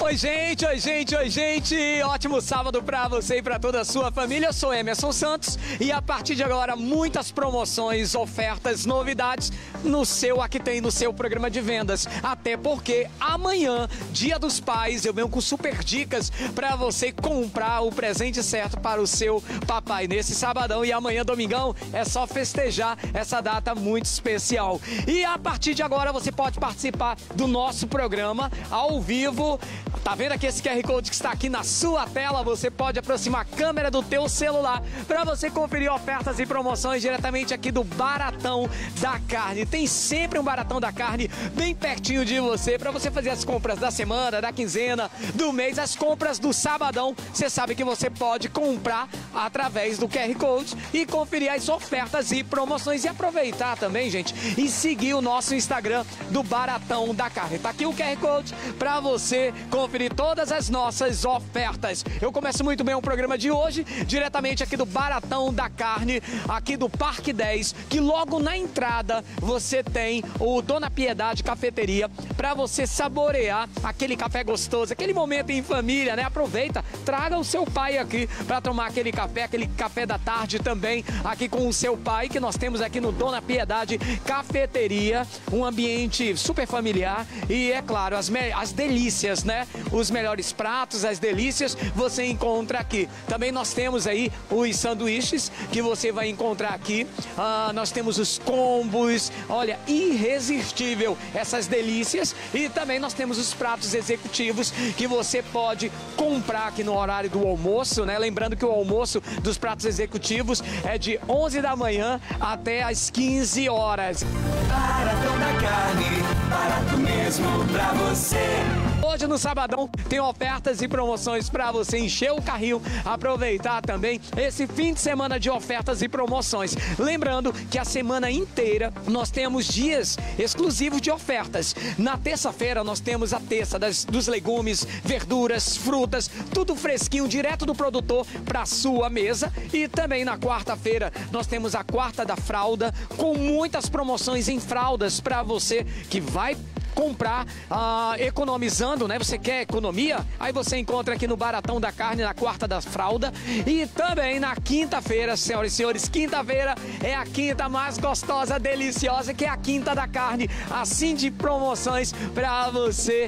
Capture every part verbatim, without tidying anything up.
Oi, gente, oi, gente, oi, gente. Ótimo sábado pra você e pra toda a sua família. Eu sou Emerson Santos e a partir de agora muitas promoções, ofertas, novidades no seu, aqui tem no seu programa de vendas. Até porque amanhã, Dia dos Pais, eu venho com super dicas pra você comprar o presente certo para o seu papai nesse sabadão. E amanhã, domingão, é só festejar essa data muito especial. E a partir de agora você pode participar do nosso programa ao vivo. Tá vendo aqui esse Q R Code que está aqui na sua tela? Você pode aproximar a câmera do teu celular para você conferir ofertas e promoções diretamente aqui do Baratão da Carne. Tem sempre um Baratão da Carne bem pertinho de você para você fazer as compras da semana, da quinzena, do mês, as compras do sabadão. Você sabe que você pode comprar através do Q R Code e conferir as ofertas e promoções e aproveitar também, gente, e seguir o nosso Instagram do Baratão da Carne. Tá aqui o Q R Code para você conferir todas as nossas ofertas. Eu começo muito bem o programa de hoje, diretamente aqui do Baratão da Carne, aqui do Parque dez, que logo na entrada você tem o Dona Piedade Cafeteria, para você saborear aquele café gostoso, aquele momento em família, né? Aproveita, traga o seu pai aqui para tomar aquele café, aquele café da tarde também, aqui com o seu pai, que nós temos aqui no Dona Piedade Cafeteria, um ambiente super familiar e, é claro, as, as delícias, né? Os melhores pratos, as delícias, você encontra aqui. Também nós temos aí os sanduíches que você vai encontrar aqui. Ah, nós temos os combos, olha, irresistível essas delícias. E também nós temos os pratos executivos que você pode comprar aqui no horário do almoço, né? Lembrando que o almoço dos pratos executivos é de onze da manhã até as quinze horas. Baratão da Carne, barato mesmo pra você. Hoje no sabadão tem ofertas e promoções para você encher o carrinho, aproveitar também esse fim de semana de ofertas e promoções. Lembrando que a semana inteira nós temos dias exclusivos de ofertas. Na terça-feira nós temos a terça das, dos legumes, verduras, frutas, tudo fresquinho, direto do produtor para sua mesa. E também na quarta-feira nós temos a quarta da fralda, com muitas promoções em fraldas para você que vai comprar, ah, economizando, né? Você quer economia? Aí você encontra aqui no Baratão da Carne, na quarta da fralda. E também na quinta-feira, senhoras e senhores, quinta-feira é a quinta mais gostosa, deliciosa, que é a quinta da carne, assim de promoções pra você.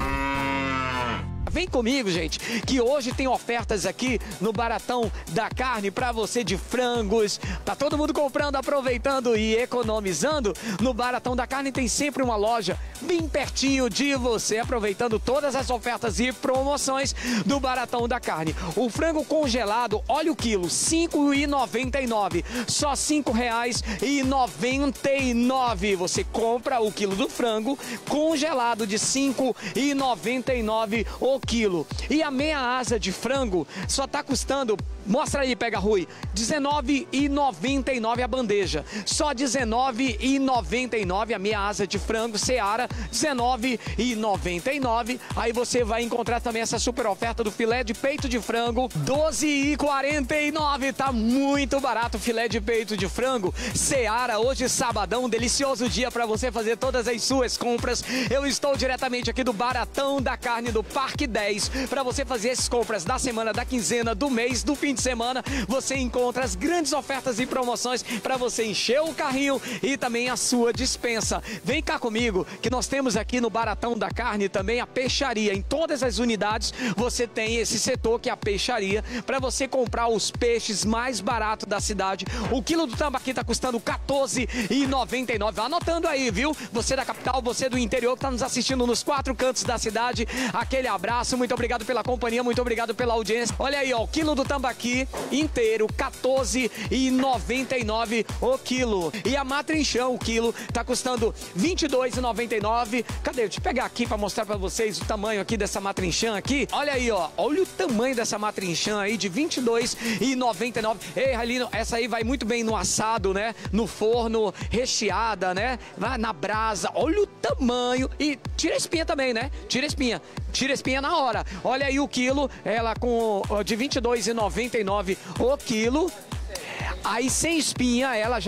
Vem comigo, gente, que hoje tem ofertas aqui no Baratão da Carne para você de frangos. Tá todo mundo comprando, aproveitando e economizando. No Baratão da Carne tem sempre uma loja bem pertinho de você, aproveitando todas as ofertas e promoções do Baratão da Carne. O frango congelado, olha o quilo, cinco reais e noventa e nove centavos. Só cinco reais e noventa e nove centavos. Você compra o quilo do frango congelado de cinco reais e noventa e nove centavos o quilo. E a meia asa de frango só tá custando, mostra aí, pega Rui, dezenove reais e noventa e nove centavos a bandeja. Só dezenove reais e noventa e nove centavos a meia asa de frango Seara, dezenove reais e noventa e nove centavos. Aí você vai encontrar também essa super oferta do filé de peito de frango, doze reais e quarenta e nove centavos. Tá muito barato o filé de peito de frango Seara. Hoje sabadão, um delicioso dia para você fazer todas as suas compras. Eu estou diretamente aqui do Baratão da Carne do Parque dez para você fazer as compras da semana, da quinzena, do mês, do fim de semana. Você encontra as grandes ofertas e promoções para você encher o carrinho e também a sua despensa. Vem cá comigo que nós temos aqui no Baratão da Carne também a peixaria. Em todas as unidades você tem esse setor que é a peixaria, para você comprar os peixes mais baratos da cidade. O quilo do tambaqui está custando quatorze reais e noventa e nove centavos. Vai anotando aí, viu? Você da capital, você do interior que está nos assistindo nos quatro cantos da cidade, aquele abraço, muito obrigado pela companhia, muito obrigado pela audiência. Olha aí, ó, o quilo do tambaqui inteiro, quatorze reais e noventa e nove centavos o quilo. E a matrinchã, o quilo, tá custando vinte e dois reais e noventa e nove centavos. Cadê? Deixa eu pegar aqui para mostrar para vocês o tamanho aqui dessa matrinchã aqui. Olha aí, ó, olha o tamanho dessa matrinchã aí, de vinte e dois reais e noventa e nove centavos. Ei, Ralino, essa aí vai muito bem no assado, né? No forno, recheada, né? Vai na brasa. Olha o tamanho. E tira a espinha também, né? Tira a espinha. Tira a espinha na hora. Olha aí o quilo, ela com de vinte e dois reais e noventa e nove centavos o quilo. Aí sem espinha, ela já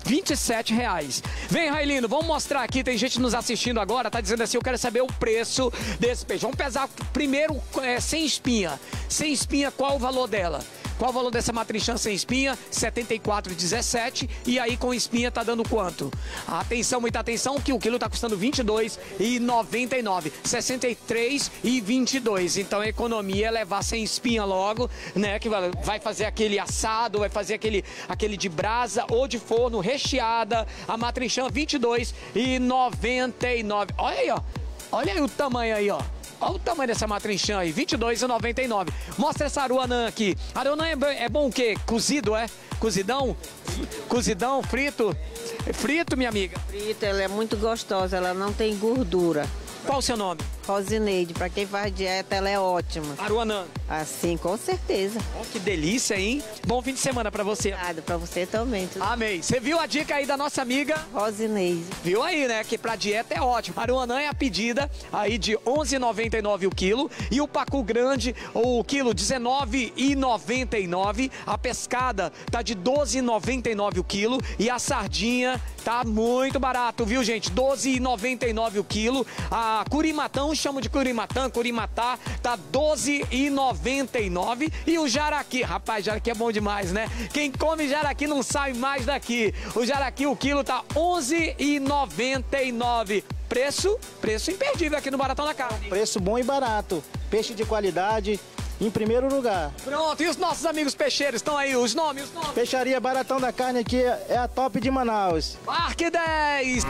vinte e sete reais. Vem, Railino, vamos mostrar aqui, tem gente nos assistindo agora, tá dizendo assim, eu quero saber o preço desse peixe. Vamos pesar primeiro é, sem espinha. Sem espinha, qual o valor dela? Qual o valor dessa matrinchã sem espinha? setenta e quatro reais e dezessete centavos. E aí com espinha tá dando quanto? Atenção, muita atenção, que o quilo tá custando vinte e dois reais e noventa e nove centavos. sessenta e três reais e vinte e dois centavos. Então a economia é levar sem espinha logo, né? Que vai fazer aquele assado, vai fazer aquele, aquele de brasa ou de forno recheada. A matrinchã vinte e dois reais e noventa e nove centavos. Olha aí, ó. Olha aí o tamanho aí, ó. Olha o tamanho dessa matrinchã aí, vinte e dois reais e noventa e nove centavos. Mostra essa aruanã aqui. Aruanã é, é bom o quê? Cozido, é? Cozidão? Cozidão, frito? Frito, minha amiga? Frita, ela é muito gostosa, ela não tem gordura. Qual o seu nome? Rosineide, para quem faz dieta, ela é ótima. Aruanã. Assim, com certeza. Oh, que delícia, hein? Bom fim de semana pra você. Obrigada, pra você também. Tudo... Amém. Você viu a dica aí da nossa amiga? Rosineide. Viu aí, né? Que pra dieta é ótimo. Aruanã é a pedida aí de onze reais e noventa e nove centavos o quilo. E o pacu grande, o quilo, dezenove reais e noventa e nove centavos. A pescada tá de doze reais e noventa e nove centavos o quilo. E a sardinha tá muito barato, viu, gente? doze reais e noventa e nove centavos o quilo. A curimatão, chamo de curimatã, curimatá, tá doze reais e noventa e nove centavos. E o jaraqui, rapaz, jaraqui é bom demais, né? Quem come jaraqui não sai mais daqui. O jaraqui, o quilo tá onze reais e noventa e nove centavos. Preço, preço imperdível aqui no Baratão da Carne. Preço bom e barato. Peixe de qualidade em primeiro lugar. Pronto, e os nossos amigos peixeiros estão aí, os nomes, os nomes. Peixaria Baratão da Carne aqui é a top de Manaus. Parque dez.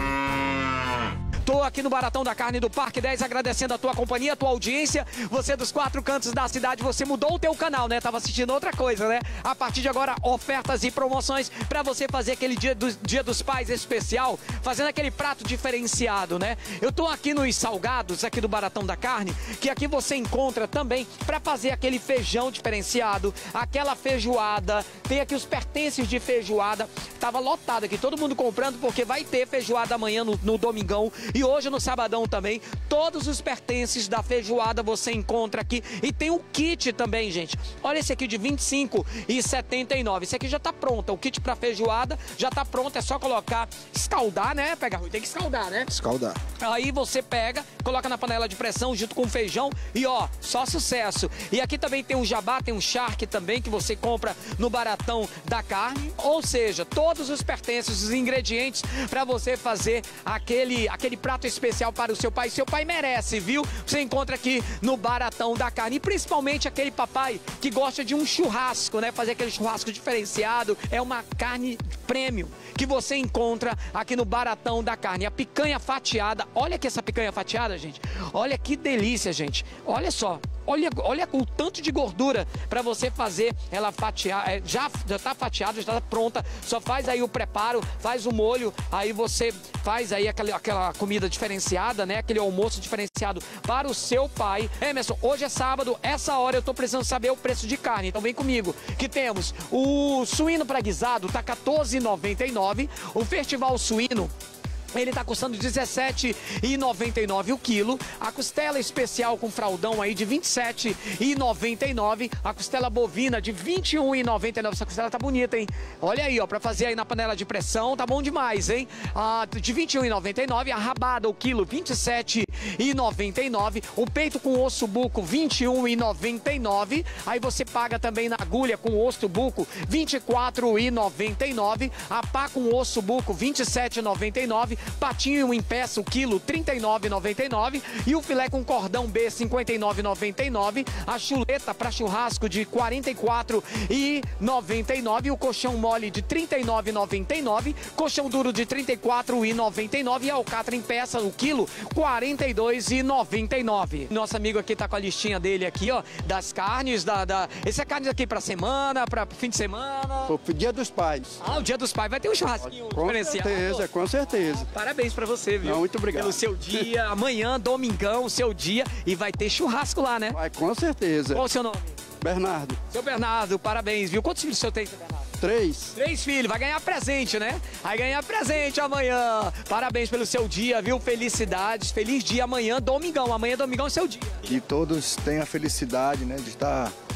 Tô aqui no Baratão da Carne do Parque dez, agradecendo a tua companhia, a tua audiência. Você dos quatro cantos da cidade, você mudou o teu canal, né? Tava assistindo outra coisa, né? A partir de agora, ofertas e promoções para você fazer aquele dia, do, dia dos pais especial, fazendo aquele prato diferenciado, né? Eu tô aqui nos salgados, aqui do Baratão da Carne, que aqui você encontra também para fazer aquele feijão diferenciado, aquela feijoada. Tem aqui os pertences de feijoada. Tava lotado aqui, todo mundo comprando, porque vai ter feijoada amanhã no, no domingão. E hoje no sabadão também, todos os pertences da feijoada você encontra aqui. E tem o kit também, gente. Olha esse aqui de vinte e cinco reais e setenta e nove centavos. Esse aqui já tá pronto. O kit pra feijoada já tá pronto. É só colocar, escaldar, né? Pega, tem que escaldar, né? Escaldar. Aí você pega, coloca na panela de pressão junto com o feijão e ó, só sucesso. E aqui também tem um jabá, tem um charque também que você compra no Baratão da Carne. Ou seja, todos os pertences, os ingredientes para você fazer aquele, aquele prato especial para o seu pai. Seu pai merece, viu? Você encontra aqui no Baratão da Carne. E principalmente aquele papai que gosta de um churrasco, né? Fazer aquele churrasco diferenciado. É uma carne premium que você encontra aqui no Baratão da Carne. A picanha fatiada. Olha aqui essa picanha fatiada, gente. Olha que delícia, gente. Olha só. Olha, olha o tanto de gordura para você fazer ela fatiar. É, já, já tá fatiada, já tá pronta. Só faz aí o preparo, faz o molho. Aí você faz aí aquela, aquela comida diferenciada, né? Aquele almoço diferenciado para o seu pai. Emerson, hoje é sábado, essa hora eu tô precisando saber o preço de carne. Então vem comigo, que temos o suíno praguizado, tá quatorze reais e noventa e nove centavos. O festival suíno, ele tá custando dezessete reais e noventa e nove centavos o quilo. A costela especial com fraldão aí de vinte e sete reais e noventa e nove centavos. A costela bovina de vinte e um reais e noventa e nove centavos. Essa costela tá bonita, hein? Olha aí, ó, pra fazer aí na panela de pressão, tá bom demais, hein? Ah, de vinte e um reais e noventa e nove centavos. A rabada, o quilo, vinte e sete reais e noventa e nove centavos. O peito com osso buco, vinte e um reais e noventa e nove centavos. Aí você paga também na agulha com osso buco, vinte e quatro reais e noventa e nove centavos. A pá com osso buco, vinte e sete reais e noventa e nove centavos. Patinho em peça, o quilo, trinta e nove reais e noventa e nove centavos. E o filé com cordão B, cinquenta e nove reais e noventa e nove centavos. A chuleta para churrasco de quarenta e quatro reais e noventa e nove centavos. O colchão mole de trinta e nove reais e noventa e nove centavos. Colchão duro de trinta e quatro reais e noventa e nove centavos. E a alcatra em peça, o quilo, quarenta e dois reais e noventa e nove centavos. Nosso amigo aqui tá com a listinha dele aqui, ó, das carnes, da... da... Esse é carne aqui pra semana, pra fim de semana. O Dia dos Pais. Ah, o Dia dos Pais vai ter um churrasquinho Com diferenciado. certeza, com certeza. Parabéns pra você, viu? Não, muito obrigado. Pelo seu dia, amanhã, domingão, seu dia, e vai ter churrasco lá, né? Vai, com certeza. Qual o seu nome? Bernardo. Seu Bernardo, parabéns, viu? Quantos filhos o senhor tem, seu Bernardo? Três. Três filhos, vai ganhar presente, né? Vai ganhar presente amanhã. Parabéns pelo seu dia, viu? Felicidades, feliz dia amanhã, domingão. Amanhã, domingão, é seu dia. Que todos tenham a felicidade, né, de estar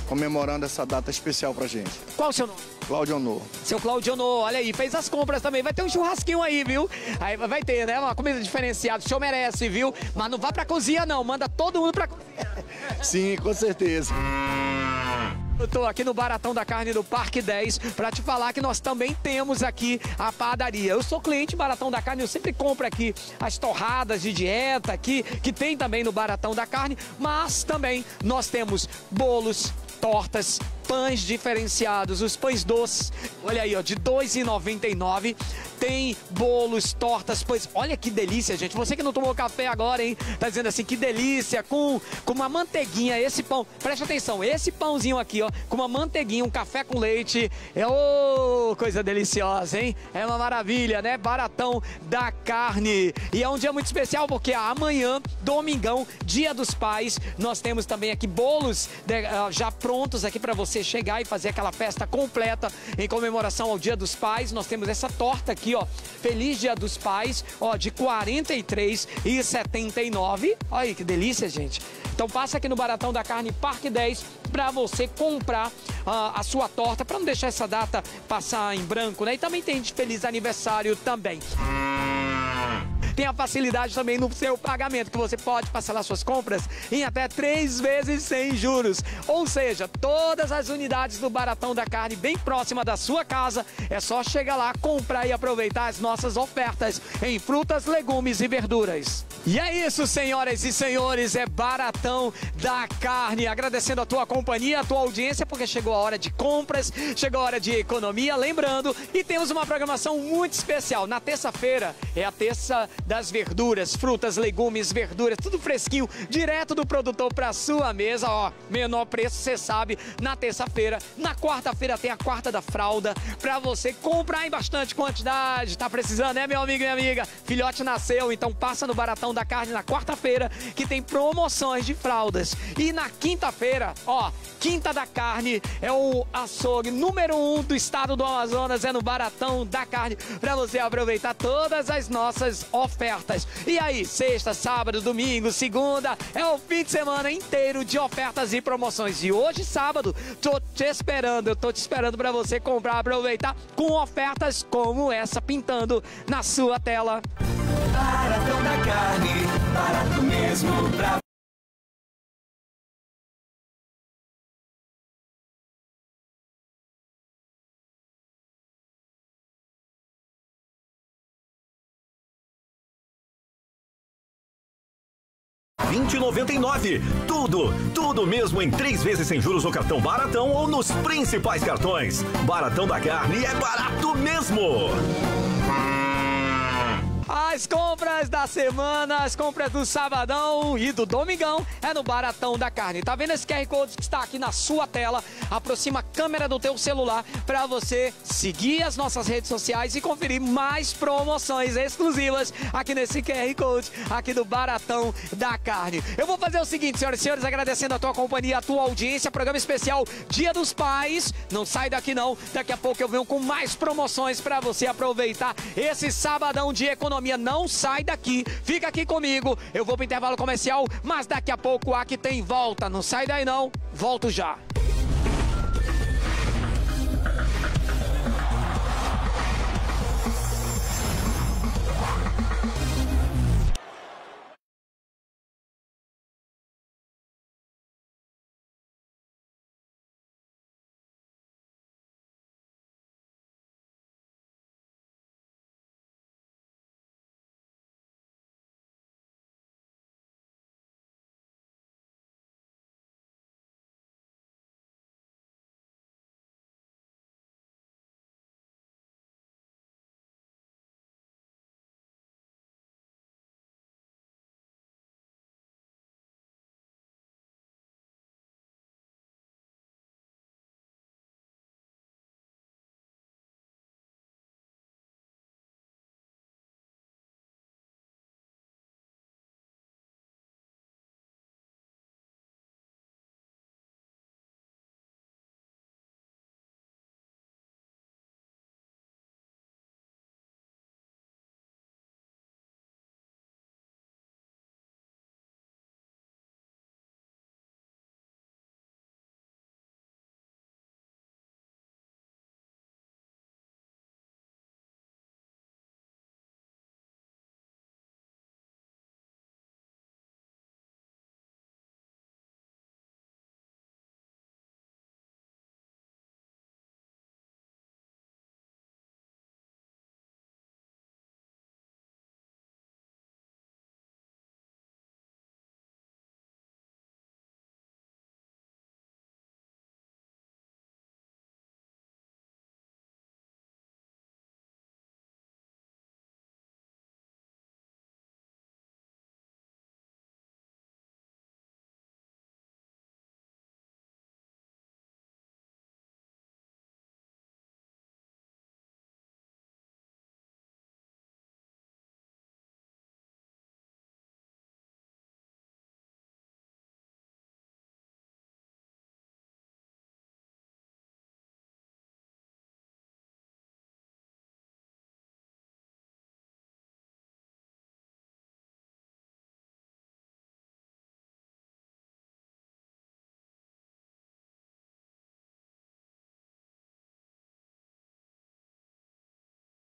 comemorando essa data especial pra gente. Qual o seu nome? Cláudio Honor. Seu Claudionô, olha aí, fez as compras também. Vai ter um churrasquinho aí, viu? Aí vai ter, né? Uma comida diferenciada. O senhor merece, viu? Mas não vá pra cozinha, não. Manda todo mundo pra cozinha. Sim, com certeza. Eu tô aqui no Baratão da Carne do Parque dez para te falar que nós também temos aqui a padaria. Eu sou cliente Baratão da Carne, eu sempre compro aqui as torradas de dieta aqui, que tem também no Baratão da Carne, mas também nós temos bolos, tortas, pães diferenciados, os pães doces, olha aí, ó, de dois reais e noventa e nove centavos. Tem bolos, tortas, pois olha que delícia, gente. Você que não tomou café agora, hein? Tá dizendo assim, que delícia, com, com uma manteiguinha, esse pão. Preste atenção, esse pãozinho aqui, ó, com uma manteiguinha, um café com leite. É ô, oh, coisa deliciosa, hein? É uma maravilha, né? Baratão da Carne. E é um dia muito especial porque amanhã, domingão, Dia dos Pais, nós temos também aqui bolos de, uh, já prontos aqui para você chegar e fazer aquela festa completa em comemoração ao Dia dos Pais. Nós temos essa torta aqui, ó, Feliz Dia dos Pais, ó, de quarenta e três reais e setenta e nove centavos. Olha aí que delícia, gente. Então passa aqui no Baratão da Carne Parque dez para você comprar uh, a sua torta, para não deixar essa data passar em branco, né? E também tem de feliz aniversário também. Tem a facilidade também no seu pagamento, que você pode parcelar suas compras em até três vezes sem juros. Ou seja, todas as unidades do Baratão da Carne bem próxima da sua casa, é só chegar lá, comprar e aproveitar as nossas ofertas em frutas, legumes e verduras. E é isso, senhoras e senhores, é Baratão da Carne. Agradecendo a tua companhia, a tua audiência, porque chegou a hora de compras, chegou a hora de economia, lembrando, e temos uma programação muito especial. Na terça-feira é a terça das verduras, frutas, legumes, verduras, tudo fresquinho, direto do produtor para sua mesa, ó, menor preço, você sabe, na terça-feira. Na quarta-feira tem a quarta da fralda, para você comprar em bastante quantidade. Tá precisando, né, meu amigo e minha amiga? Filhote nasceu, então passa no Baratão da Carne na quarta-feira, que tem promoções de fraldas. E na quinta-feira, ó, Quinta da Carne é o açougue número um do estado do Amazonas, é no Baratão da Carne, para você aproveitar todas as nossas ofertas. E aí, sexta, sábado, domingo, segunda, é o fim de semana inteiro de ofertas e promoções. E hoje, sábado, tô te esperando, eu tô te esperando para você comprar, aproveitar com ofertas como essa pintando na sua tela. Baratão da Carne, barato mesmo pra vinte e noventa e nove. Tudo, tudo mesmo em três vezes sem juros no cartão Baratão ou nos principais cartões. Baratão da Carne é barato mesmo. As compras da semana, as compras do sabadão e do domingão é no Baratão da Carne. Tá vendo esse Q R Code que está aqui na sua tela? Aproxima a câmera do teu celular para você seguir as nossas redes sociais e conferir mais promoções exclusivas aqui nesse Q R Code, aqui do Baratão da Carne. Eu vou fazer o seguinte, senhoras e senhores, agradecendo a tua companhia, a tua audiência, programa especial Dia dos Pais. Não sai daqui não, daqui a pouco eu venho com mais promoções para você aproveitar esse sabadão de economia. Não sai daqui, fica aqui comigo. Eu vou pro intervalo comercial, mas daqui a pouco aqui tem volta. Não sai daí não, volto já.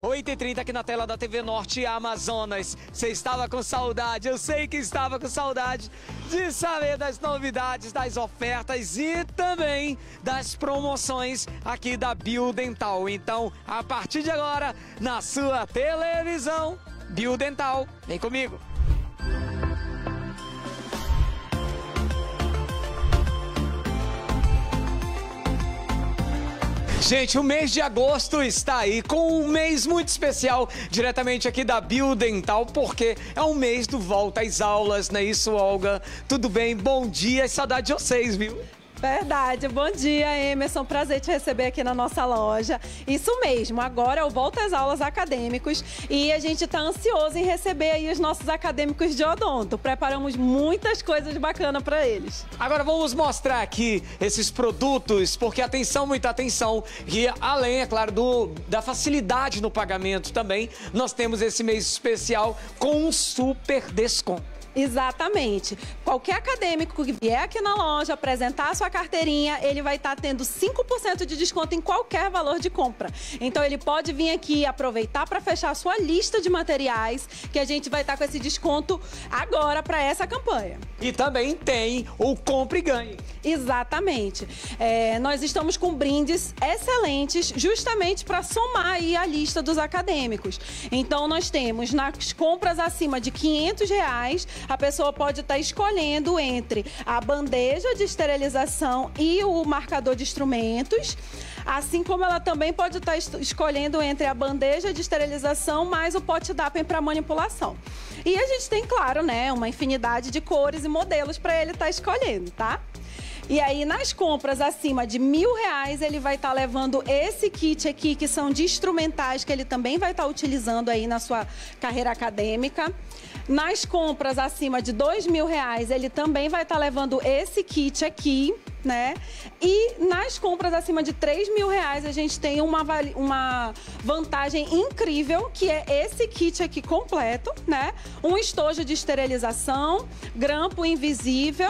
oito e trinta aqui na tela da T V Norte Amazonas. Você estava com saudade, eu sei que estava com saudade de saber das novidades, das ofertas e também das promoções aqui da Biodental. Então, a partir de agora, na sua televisão, Biodental, vem comigo. Gente, o mês de agosto está aí com um mês muito especial diretamente aqui da Biodental, porque é um mês do volta às aulas, não é isso, Olga? Tudo bem? Bom dia, saudade de vocês, viu? Verdade, bom dia, Emerson, prazer te receber aqui na nossa loja. Isso mesmo, agora é o Volta às Aulas Acadêmicos e a gente está ansioso em receber aí os nossos acadêmicos de odonto. Preparamos muitas coisas bacanas para eles. Agora vamos mostrar aqui esses produtos, porque atenção, muita atenção, e além, é claro, do, da facilidade no pagamento também, nós temos esse mês especial com um super desconto. Exatamente. Qualquer acadêmico que vier aqui na loja apresentar a sua carteirinha, ele vai estar tendo cinco por cento de desconto em qualquer valor de compra. Então ele pode vir aqui aproveitar para fechar a sua lista de materiais, que a gente vai estar com esse desconto agora para essa campanha. E também tem o Compre e Ganhe. Exatamente. É, nós estamos com brindes excelentes justamente para somar aí a lista dos acadêmicos. Então nós temos nas compras acima de quinhentos reais, a pessoa pode estar escolhendo entre a bandeja de esterilização e o marcador de instrumentos, assim como ela também pode estar escolhendo entre a bandeja de esterilização mais o pote Dappen para manipulação. E a gente tem, claro, né, uma infinidade de cores e modelos para ele estar escolhendo, tá? E aí, nas compras acima de mil reais, ele vai estar levando esse kit aqui, que são de instrumentais, que ele também vai estar utilizando aí na sua carreira acadêmica. Nas compras acima de dois mil reais, ele também vai estar levando esse kit aqui, né? E nas compras acima de três mil reais, a gente tem uma, uma vantagem incrível, que é esse kit aqui completo, né? Um estojo de esterilização, grampo invisível,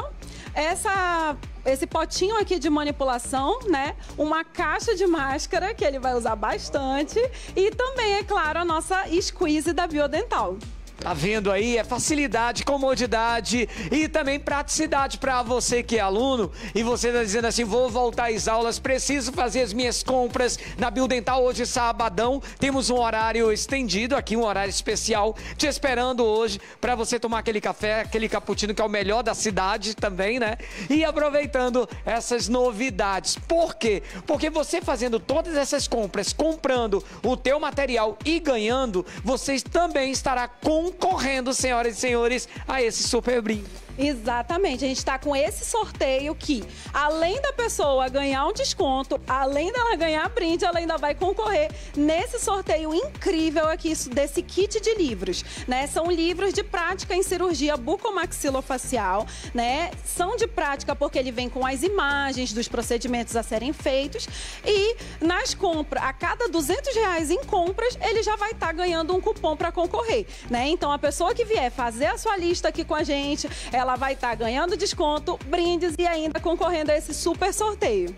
essa... esse potinho aqui de manipulação, né? Uma caixa de máscara, que ele vai usar bastante. E também, é claro, a nossa squeeze da Biodental. Tá vendo aí? É facilidade, comodidade e também praticidade para você que é aluno e você tá dizendo assim, vou voltar às aulas, preciso fazer as minhas compras na Biodental hoje, sabadão. Temos um horário estendido aqui, um horário especial, te esperando hoje para você tomar aquele café, aquele cappuccino que é o melhor da cidade também, né? E aproveitando essas novidades. Por quê? Porque você fazendo todas essas compras, comprando o teu material e ganhando, você também estará com concorrendo, senhoras e senhores, a esse super brinde. Exatamente, a gente está com esse sorteio que, além da pessoa ganhar um desconto, além dela ganhar brinde, ela ainda vai concorrer nesse sorteio incrível aqui desse kit de livros, né? São livros de prática em cirurgia bucomaxilofacial, né? São de prática porque ele vem com as imagens dos procedimentos a serem feitos e nas compras, a cada duzentos reais em compras, ele já vai estar tá ganhando um cupom para concorrer, né? Então a pessoa que vier fazer a sua lista aqui com a gente, ela ela vai estar ganhando desconto, brindes e ainda concorrendo a esse super sorteio.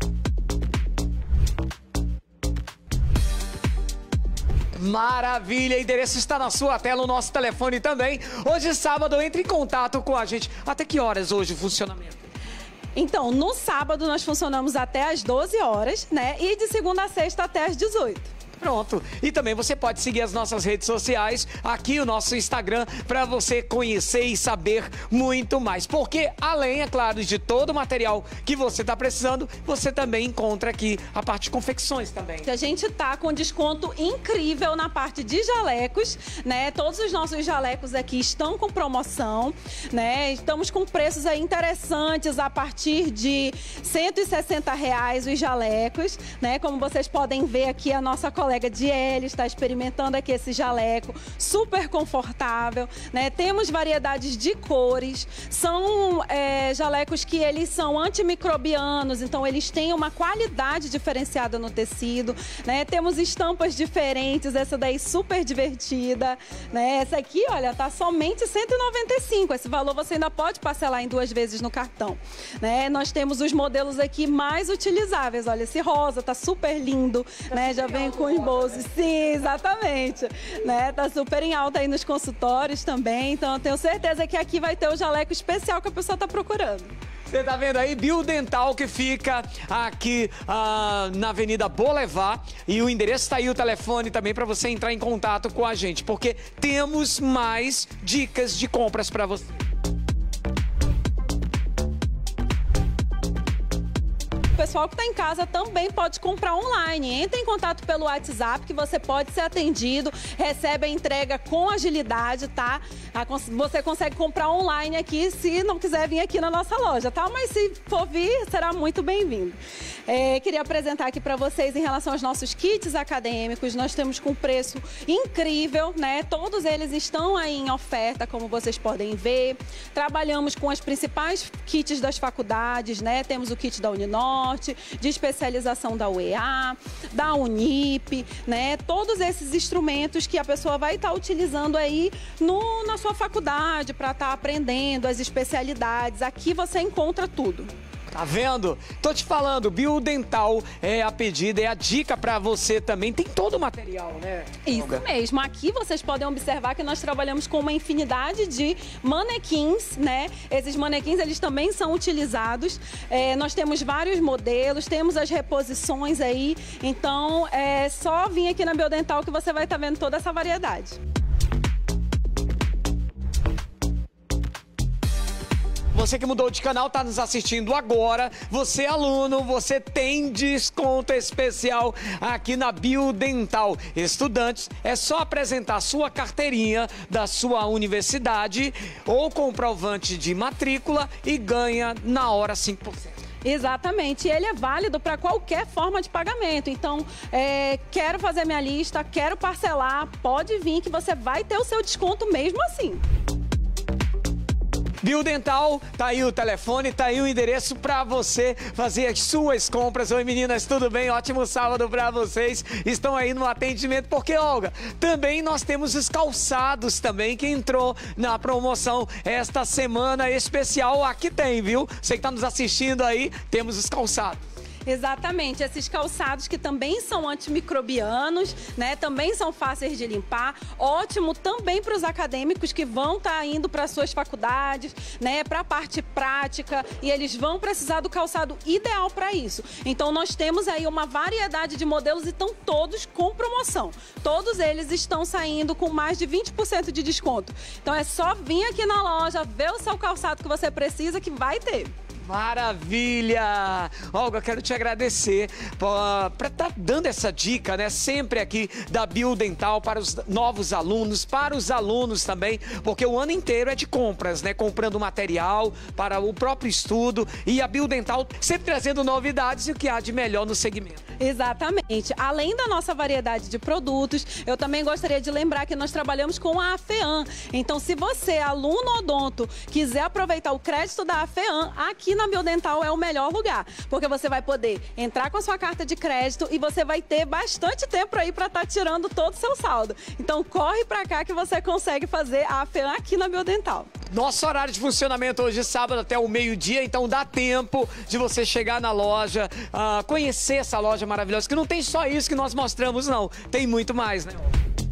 Maravilha, o endereço está na sua tela, o nosso telefone também. Hoje, sábado, entre em contato com a gente. Até que horas hoje o funcionamento? Então, no sábado nós funcionamos até às doze horas, né? E de segunda a sexta até às dezoito. Pronto. E também você pode seguir as nossas redes sociais, aqui o nosso Instagram, para você conhecer e saber muito mais. Porque além, é claro, de todo o material que você está precisando, você também encontra aqui a parte de confecções também. A gente tá com desconto incrível na parte de jalecos, né? Todos os nossos jalecos aqui estão com promoção, né? Estamos com preços aí interessantes a partir de cento e sessenta reais os jalecos, né? Como vocês podem ver aqui, a nossa colega colega Diele está experimentando aqui esse jaleco, super confortável, né? Temos variedades de cores, são é, jalecos que eles são antimicrobianos, então eles têm uma qualidade diferenciada no tecido, né? Temos estampas diferentes, essa daí super divertida, né? Essa aqui, olha, tá somente cento e noventa e cinco, esse valor você ainda pode parcelar em duas vezes no cartão, né? Nós temos os modelos aqui mais utilizáveis, olha, esse rosa tá super lindo, né? Já vem com bolsos. Sim, exatamente. Né? Tá super em alta aí nos consultórios também. Então, eu tenho certeza que aqui vai ter o jaleco especial que a pessoa tá procurando. Você tá vendo aí? Biodental, que fica aqui ah, na Avenida Boulevard. E o endereço tá aí, o telefone também, para você entrar em contato com a gente. Porque temos mais dicas de compras para você. O pessoal que está em casa também pode comprar online. Entre em contato pelo WhatsApp que você pode ser atendido, recebe a entrega com agilidade, tá? Você consegue comprar online aqui se não quiser vir aqui na nossa loja, tá? Mas se for vir, será muito bem-vindo. É, queria apresentar aqui para vocês em relação aos nossos kits acadêmicos. Nós temos com preço incrível, né? Todos eles estão aí em oferta, como vocês podem ver. Trabalhamos com as principais kits das faculdades, né? Temos o kit da Uninorte, de especialização da U E A, da Unip, né? Todos esses instrumentos que a pessoa vai estar utilizando aí no, na sua faculdade para estar aprendendo as especialidades. Aqui você encontra tudo. Tá vendo? Tô te falando, Biodental é a pedida, é a dica pra você também. Tem todo o material, né? Isso mesmo. Aqui vocês podem observar que nós trabalhamos com uma infinidade de manequins, né? Esses manequins, eles também são utilizados. É, nós temos vários modelos, temos as reposições aí. Então, é só vir aqui na Biodental que você vai estar vendo toda essa variedade. Você que mudou de canal, está nos assistindo agora. Você, aluno, você tem desconto especial aqui na Biodental. Estudantes, é só apresentar sua carteirinha da sua universidade ou comprovante de matrícula e ganha na hora cinco por cento. Exatamente, ele é válido para qualquer forma de pagamento. Então, é, quero fazer minha lista, quero parcelar, pode vir que você vai ter o seu desconto mesmo assim. Biodental, tá aí o telefone, tá aí o endereço para você fazer as suas compras. Oi meninas, tudo bem? Ótimo sábado para vocês. Estão aí no atendimento, porque, Olga, também nós temos os calçados também, que entrou na promoção esta semana especial. Aqui tem, viu? Você que tá nos assistindo aí, temos os calçados. Exatamente, esses calçados que também são antimicrobianos, né? Também são fáceis de limpar, ótimo também para os acadêmicos que vão estar tá indo para suas faculdades, né? Para a parte prática, e eles vão precisar do calçado ideal para isso. Então nós temos aí uma variedade de modelos e estão todos com promoção. Todos eles estão saindo com mais de vinte por cento de desconto. Então é só vir aqui na loja, ver o seu calçado que você precisa, que vai ter. Maravilha! Olga, quero te agradecer por estar tá dando essa dica, né? Sempre aqui da Biodental para os novos alunos, para os alunos também, porque o ano inteiro é de compras, né? Comprando material para o próprio estudo, e a Biodental sempre trazendo novidades e o que há de melhor no segmento. Exatamente. Além da nossa variedade de produtos, eu também gostaria de lembrar que nós trabalhamos com a AFEAM. Então, se você, aluno odonto, quiser aproveitar o crédito da AFEAM, aqui na Biodental é o melhor lugar, porque você vai poder entrar com a sua carta de crédito e você vai ter bastante tempo aí para estar tirando todo o seu saldo. Então, corre para cá que você consegue fazer a AFEAM aqui na Biodental. Nosso horário de funcionamento hoje é sábado até o meio-dia, então dá tempo de você chegar na loja, uh, conhecer essa loja maravilhosa, que não tem só isso que nós mostramos, não. Tem muito mais, né?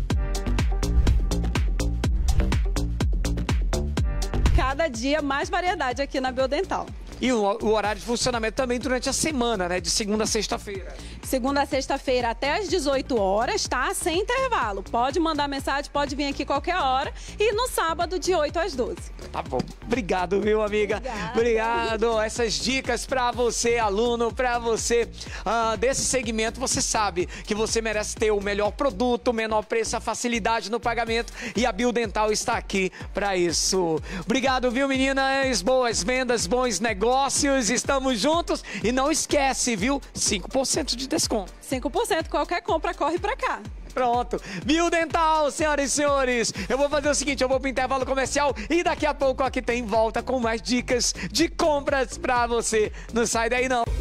Cada dia mais variedade aqui na Biodental. E o, o horário de funcionamento também durante a semana, né? De segunda a sexta-feira. Segunda a sexta-feira até às dezoito horas, tá? Sem intervalo. Pode mandar mensagem, pode vir aqui qualquer hora. E no sábado, de oito às doze. Tá bom. Obrigado, viu, amiga? Obrigada. Obrigado. Essas dicas pra você, aluno, pra você uh, desse segmento. Você sabe que você merece ter o melhor produto, o menor preço, a facilidade no pagamento. E a Biodental está aqui pra isso. Obrigado, viu, meninas? Boas vendas, bons negócios. Estamos juntos. E não esquece, viu? cinco por cento de desconto. cinco por cento, qualquer compra, corre pra cá. Pronto. Biodental, senhoras e senhores. Eu vou fazer o seguinte, eu vou pro intervalo comercial e daqui a pouco aqui tem volta com mais dicas de compras pra você. Não sai daí, não.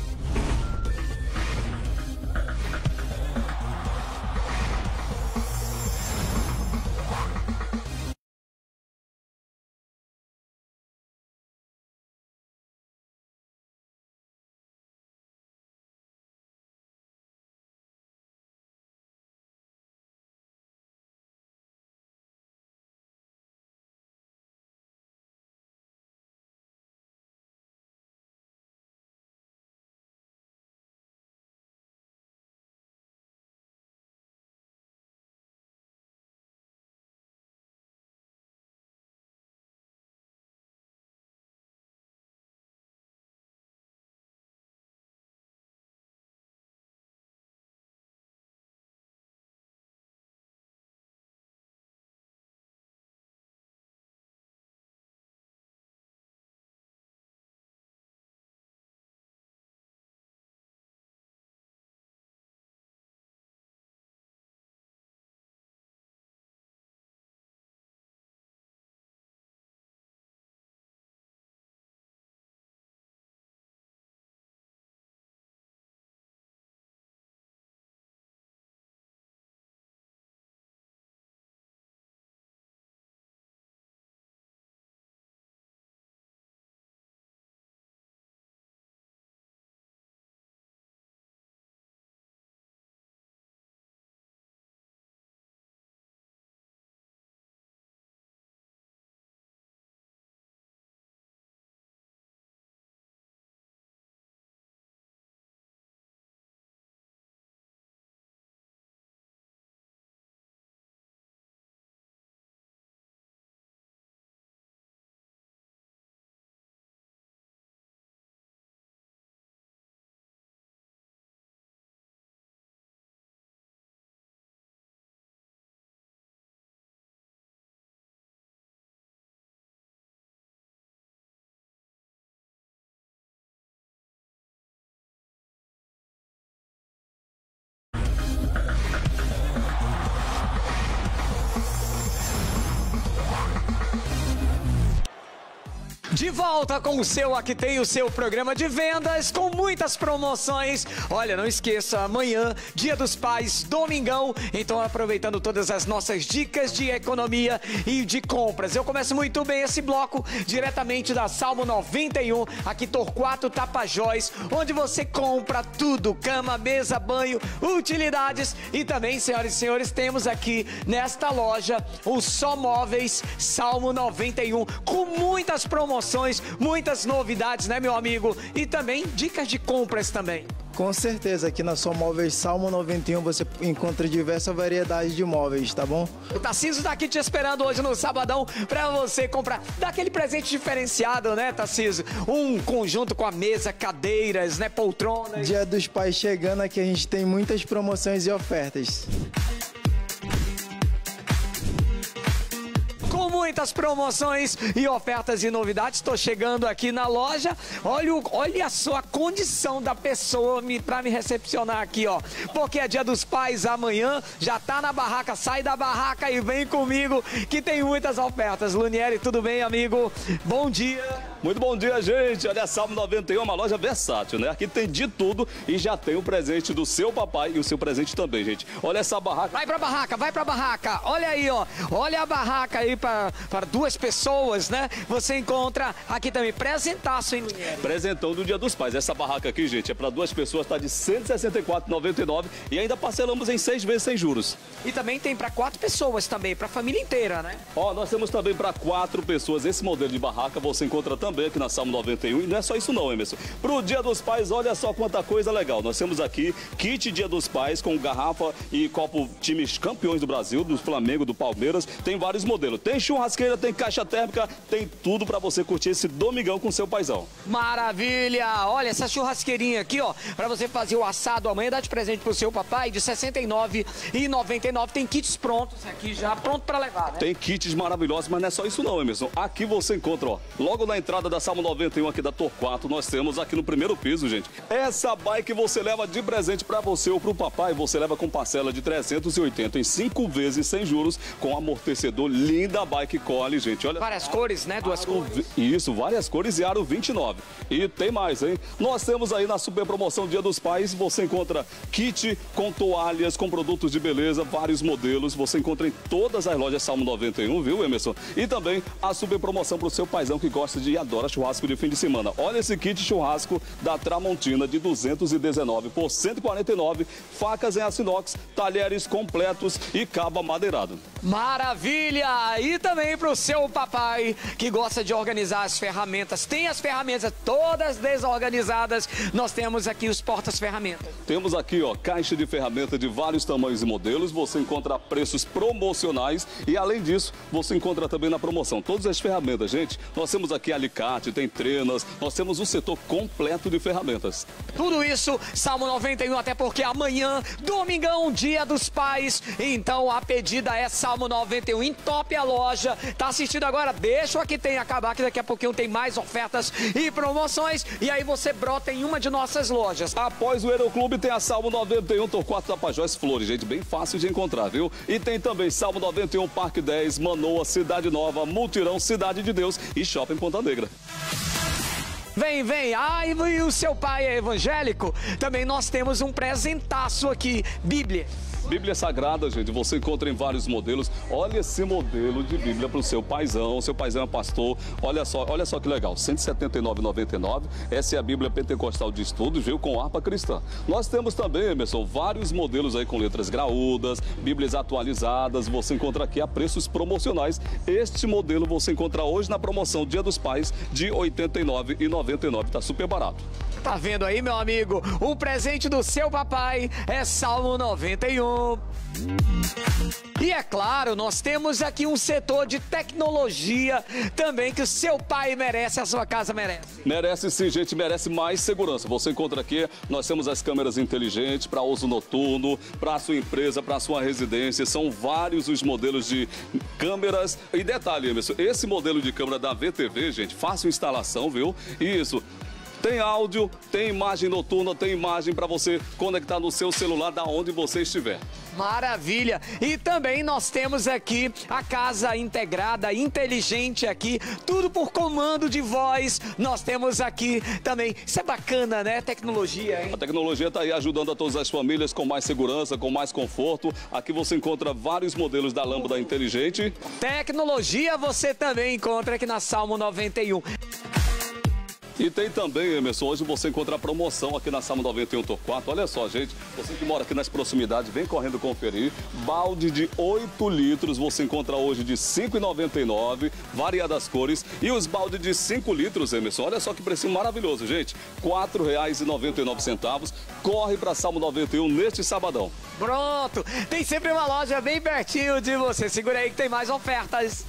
De volta com o seu, aqui tem o seu programa de vendas com muitas promoções. Olha, não esqueça, amanhã, Dia dos Pais, domingão. Então, aproveitando todas as nossas dicas de economia e de compras. Eu começo muito bem esse bloco diretamente da Salmo noventa e um, aqui Torquato Tapajós, onde você compra tudo, cama, mesa, banho, utilidades. E também, senhoras e senhores, temos aqui nesta loja o Só Móveis Salmo noventa e um, com muitas promoções, muitas novidades, né, meu amigo? E também dicas de compras também. Com certeza, aqui na Só Móveis Salmo noventa e um você encontra diversas variedades de móveis, tá bom? O Tarcísio tá aqui te esperando hoje no sabadão pra você comprar daquele presente diferenciado, né, Tarcísio? Um conjunto com a mesa, cadeiras, né, poltronas. Dia dos Pais chegando aqui, a gente tem muitas promoções e ofertas. Com muitas promoções e ofertas e novidades, estou chegando aqui na loja. Olha, o, olha só a condição da pessoa me, para me recepcionar aqui, ó. Porque é Dia dos Pais amanhã, já tá na barraca, sai da barraca e vem comigo que tem muitas ofertas. Lunieri, tudo bem, amigo? Bom dia. Muito bom dia, gente. Olha, a Salmo noventa e um é uma loja versátil, né? Aqui tem de tudo e já tem o presente do seu papai e o seu presente também, gente. Olha essa barraca. Vai pra barraca, vai pra barraca. Olha aí, ó. Olha a barraca aí para duas pessoas, né? Você encontra aqui também presentaço, hein, Lunieri? Presentão do Dia dos Pais. Essa barraca aqui, gente, é para duas pessoas, tá de cento e sessenta e quatro reais e noventa e nove centavos e ainda parcelamos em seis vezes sem juros. E também tem para quatro pessoas também, pra família inteira, né? Ó, nós temos também para quatro pessoas. Esse modelo de barraca você encontra também aqui na Salmo noventa e um. E não é só isso não, Emerson. Pro Dia dos Pais, olha só quanta coisa legal. Nós temos aqui kit Dia dos Pais com garrafa e copo times campeões do Brasil, do Flamengo, do Palmeiras. Tem vários modelos. Tem churrasqueira, tem caixa térmica, tem tudo para você curtir esse domingão com seu paizão. Maravilha! Olha essa churrasqueirinha aqui, ó, para você fazer o assado amanhã, dar de presente pro seu papai, de sessenta e nove reais e noventa e nove centavos. Tem kits prontos aqui já, pronto para levar, né? Tem kits maravilhosos, mas não é só isso não, Emerson. Aqui você encontra, ó, logo na entrada da Salmo noventa e um aqui da Torquato, nós temos aqui no primeiro piso, gente, essa bike você leva de presente para você ou pro papai, você leva com parcela de trezentos e oitenta em cinco vezes sem juros, com amortecedor, linda bike Collie, gente, olha. Várias cores, né? Duas cores. Isso, várias cores e aro vinte e nove. E tem mais, hein? Nós temos aí na super promoção Dia dos Pais, você encontra kit com toalhas, com produtos de beleza, vários modelos, você encontra em todas as lojas Salmo noventa e um, viu, Emerson? E também a super promoção pro seu paizão que gosta de e adora churrasco de fim de semana. Olha esse kit churrasco da Tramontina de duzentos e dezenove por cento e quarenta e nove, facas em aço inox, talheres completos e cabo amadeirado. Maravilha! E também pro seu papai que gosta de organizar as ferramentas. Tem as ferramentas todas desorganizadas. Nós temos aqui os portas-ferramentas. Temos aqui, ó, caixa de ferramenta de vários tamanhos e modelos. Você encontra preços promocionais e, além disso, você encontra também na promoção todas as ferramentas, gente. Nós temos aqui alicate, tem trenas, nós temos um setor completo de ferramentas. Tudo isso, Salmo noventa e um, até porque amanhã, domingão, Dia dos Pais. Então, a pedida é Salmo noventa e um. Entope a loja. Tá assistindo agora? Deixa o Aqui Tem acabar, que daqui a pouquinho tem mais ofertas e promoções. E aí você brota em uma de nossas lojas. Após o Aeroclube tem a Salmo noventa e um, Torquato Tapajós Flores, gente, bem fácil de encontrar, viu? E tem também Salmo noventa e um, Parque dez, Manoa, Cidade Nova, Mutirão, Cidade de Deus e Shopping Ponta Negra. Vem, vem. Ah, e o seu pai é evangélico? Também nós temos um presentaço aqui, Bíblia. Bíblia Sagrada, gente, você encontra em vários modelos. Olha esse modelo de Bíblia para o seu paizão. Seu paizão é pastor. Olha só, olha só que legal. cento e setenta e nove reais e noventa e nove centavos. Essa é a Bíblia Pentecostal de Estudos, viu? Com harpa cristã. Nós temos também, Emerson, vários modelos aí com letras graúdas, Bíblias atualizadas. Você encontra aqui a preços promocionais. Este modelo você encontra hoje na promoção Dia dos Pais de oitenta e nove reais e noventa e nove centavos. Tá super barato. Tá vendo aí, meu amigo? O presente do seu papai é Salmo noventa e um. E é claro, nós temos aqui um setor de tecnologia também que o seu pai merece, a sua casa merece. Merece sim, gente, merece mais segurança. Você encontra aqui, nós temos as câmeras inteligentes para uso noturno, para a sua empresa, para a sua residência. São vários os modelos de câmeras. E detalhe, Emerson, esse modelo de câmera da V T V, gente, fácil instalação, viu? Isso. Tem áudio, tem imagem noturna, tem imagem para você conectar no seu celular da onde você estiver. Maravilha! E também nós temos aqui a casa integrada, inteligente aqui, tudo por comando de voz. Nós temos aqui também, isso é bacana, né? Tecnologia, hein? A tecnologia está aí ajudando a todas as famílias com mais segurança, com mais conforto. Aqui você encontra vários modelos da lâmpada inteligente. Tecnologia você também encontra aqui na Salmo noventa e um. E tem também, Emerson, hoje você encontra a promoção aqui na Salmo noventa e um Torquato. Olha só, gente, você que mora aqui nas proximidades, vem correndo conferir. Balde de oito litros você encontra hoje de cinco reais e noventa e nove centavos, variadas cores. E os baldes de cinco litros, Emerson, olha só que preço maravilhoso, gente. quatro reais e noventa e nove centavos. Corre para Salmo noventa e um neste sabadão. Pronto! Tem sempre uma loja bem pertinho de você. Segura aí que tem mais ofertas.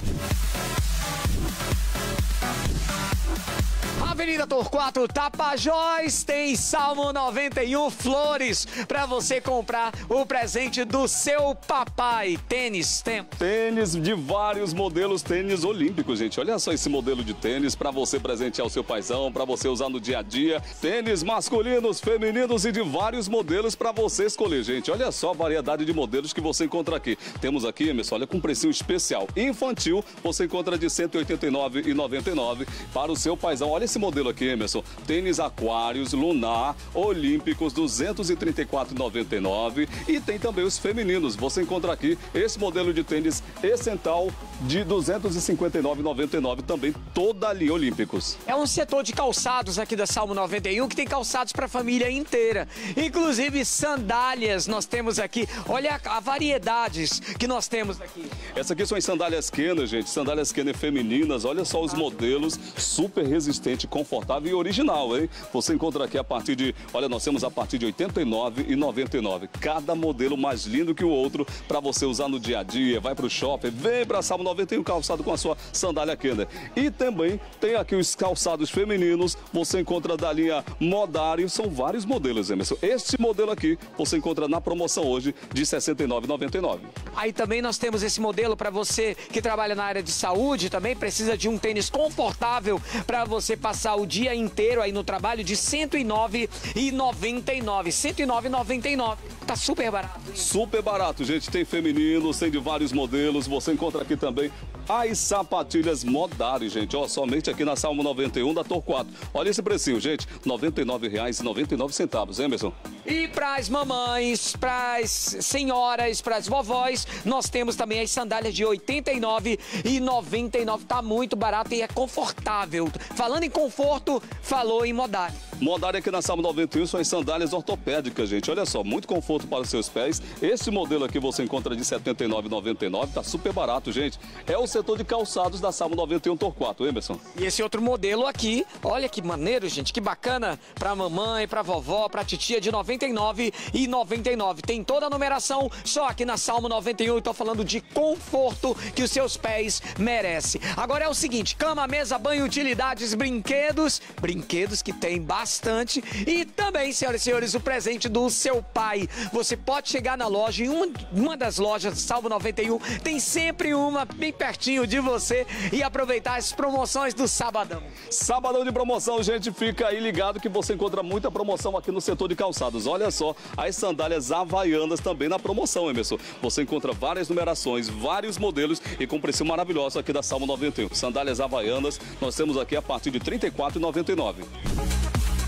Avenida Torquato Tapajós tem Salmo noventa e um Flores para você comprar o presente do seu papai. Tênis, tem? Tênis de vários modelos, tênis olímpicos, gente. Olha só esse modelo de tênis para você presentear o seu paizão, para você usar no dia a dia. Tênis masculinos, femininos e de vários modelos para você escolher, gente. Olha só a variedade de modelos que você encontra aqui. Temos aqui, Emerson, olha, com um precinho especial. Infantil, você encontra de cento e oitenta e nove reais e noventa e nove centavos para o seu paizão. Olha esse modelo aqui, Emerson. Tênis Aquários, Lunar, Olímpicos, duzentos e trinta e quatro reais e noventa e nove centavos. E tem também os femininos. Você encontra aqui esse modelo de tênis Essental de duzentos e cinquenta e nove reais e noventa e nove centavos, também toda a linha Olímpicos. É um setor de calçados aqui da Salmo noventa e um que tem calçados para a família inteira. Inclusive sandálias nós temos aqui. Olha a, a variedades que nós temos aqui. Essa aqui são as sandálias Kenner, gente. Sandálias Kenner femininas. Olha só os modelos, super resistente, confortável e original, hein? Você encontra aqui a partir de, olha, nós temos a partir de oitenta e nove reais e noventa e nove centavos. Cada modelo mais lindo que o outro para você usar no dia a dia. Vai para o shopping, vem para Salmo noventa e um calçado com a sua sandália Kenner. E também tem aqui os calçados femininos. Você encontra da linha Modari. São vários modelos, Emerson. Este modelo aqui você encontra na promoção hoje de sessenta e nove reais e noventa e nove centavos. Aí também nós temos esse modelo para você que trabalha na área de saúde, também precisa de um tênis confortável para você passar o dia inteiro aí no trabalho, de cento e nove reais e noventa e nove centavos. cento e nove reais e noventa e nove centavos. Tá super barato. Super barato, gente. Tem femininos, tem de vários modelos. Você encontra aqui também as sapatilhas Modari, gente. Ó, somente aqui na Salmo noventa e um da Torquato. Olha esse precinho, gente. noventa e nove reais e noventa e nove centavos, Emerson. E para as mamães, para as senhoras, para as vovós, nós temos também as sandálias de oitenta e nove reais e noventa e nove centavos. Tá muito barato e é confortável. Falando em conforto, falou em Modari. Modari aqui na Salmo noventa e um são as sandálias ortopédicas, gente. Olha só, muito conforto para os seus pés. Esse modelo aqui você encontra de setenta e nove reais e noventa e nove centavos. Tá super barato, gente. É o setor de calçados da Salmo noventa e um Torquato, Emerson. E esse outro modelo aqui, olha que maneiro, gente, que bacana, para mamãe, para vovó, para titia, de noventa e nove reais e noventa e nove centavos. Tem toda a numeração, só aqui na Salmo noventa e um, eu tô falando de conforto que os seus pés merecem. Agora é o seguinte, cama, mesa, banho, utilidades, brinquedos, brinquedos que tem bastante, e também, senhoras e senhores, o presente do seu pai. Você pode chegar na loja, em uma, uma das lojas Salmo noventa e um, tem sempre uma bem pertinho de você, e aproveitar as promoções do sabadão. Sabadão de promoção, gente, fica aí ligado que você encontra muita promoção aqui no setor de calçados. Olha só, as sandálias havaianas também na promoção, Emerson. Você encontra várias numerações, vários modelos e com preço maravilhoso aqui da Salmo noventa e um. Sandálias havaianas, nós temos aqui a partir de trinta e quatro reais e noventa e nove centavos.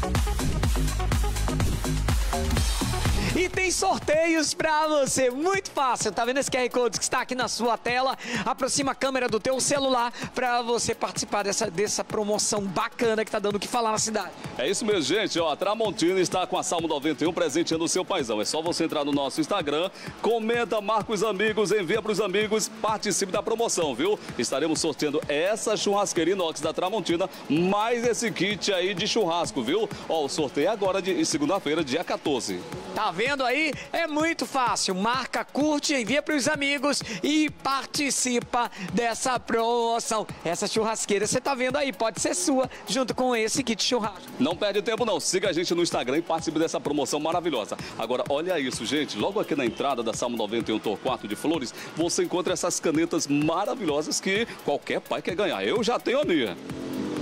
E tem sorteios pra você, muito fácil, tá vendo esse Q R Code que está aqui na sua tela? Aproxima a câmera do teu celular pra você participar dessa, dessa promoção bacana que tá dando o que falar na cidade. É isso mesmo, gente, ó, a Tramontina está com a Salmo noventa e um presenteando o seu paizão. É só você entrar no nosso Instagram, comenta, marca os amigos, envia pros amigos, participe da promoção, viu? Estaremos sorteando essa churrasqueira inox da Tramontina, mais esse kit aí de churrasco, viu? Ó, o sorteio é agora de segunda-feira, dia quatorze. Tá vendo aí? É muito fácil. Marca, curte, envia para os amigos e participa dessa promoção. Essa churrasqueira você tá vendo aí, pode ser sua, junto com esse kit churrasco. Não perde tempo não, siga a gente no Instagram e participe dessa promoção maravilhosa. Agora, olha isso, gente, logo aqui na entrada da Salmo noventa e um Torquato de Flores, você encontra essas canetas maravilhosas que qualquer pai quer ganhar. Eu já tenho a minha.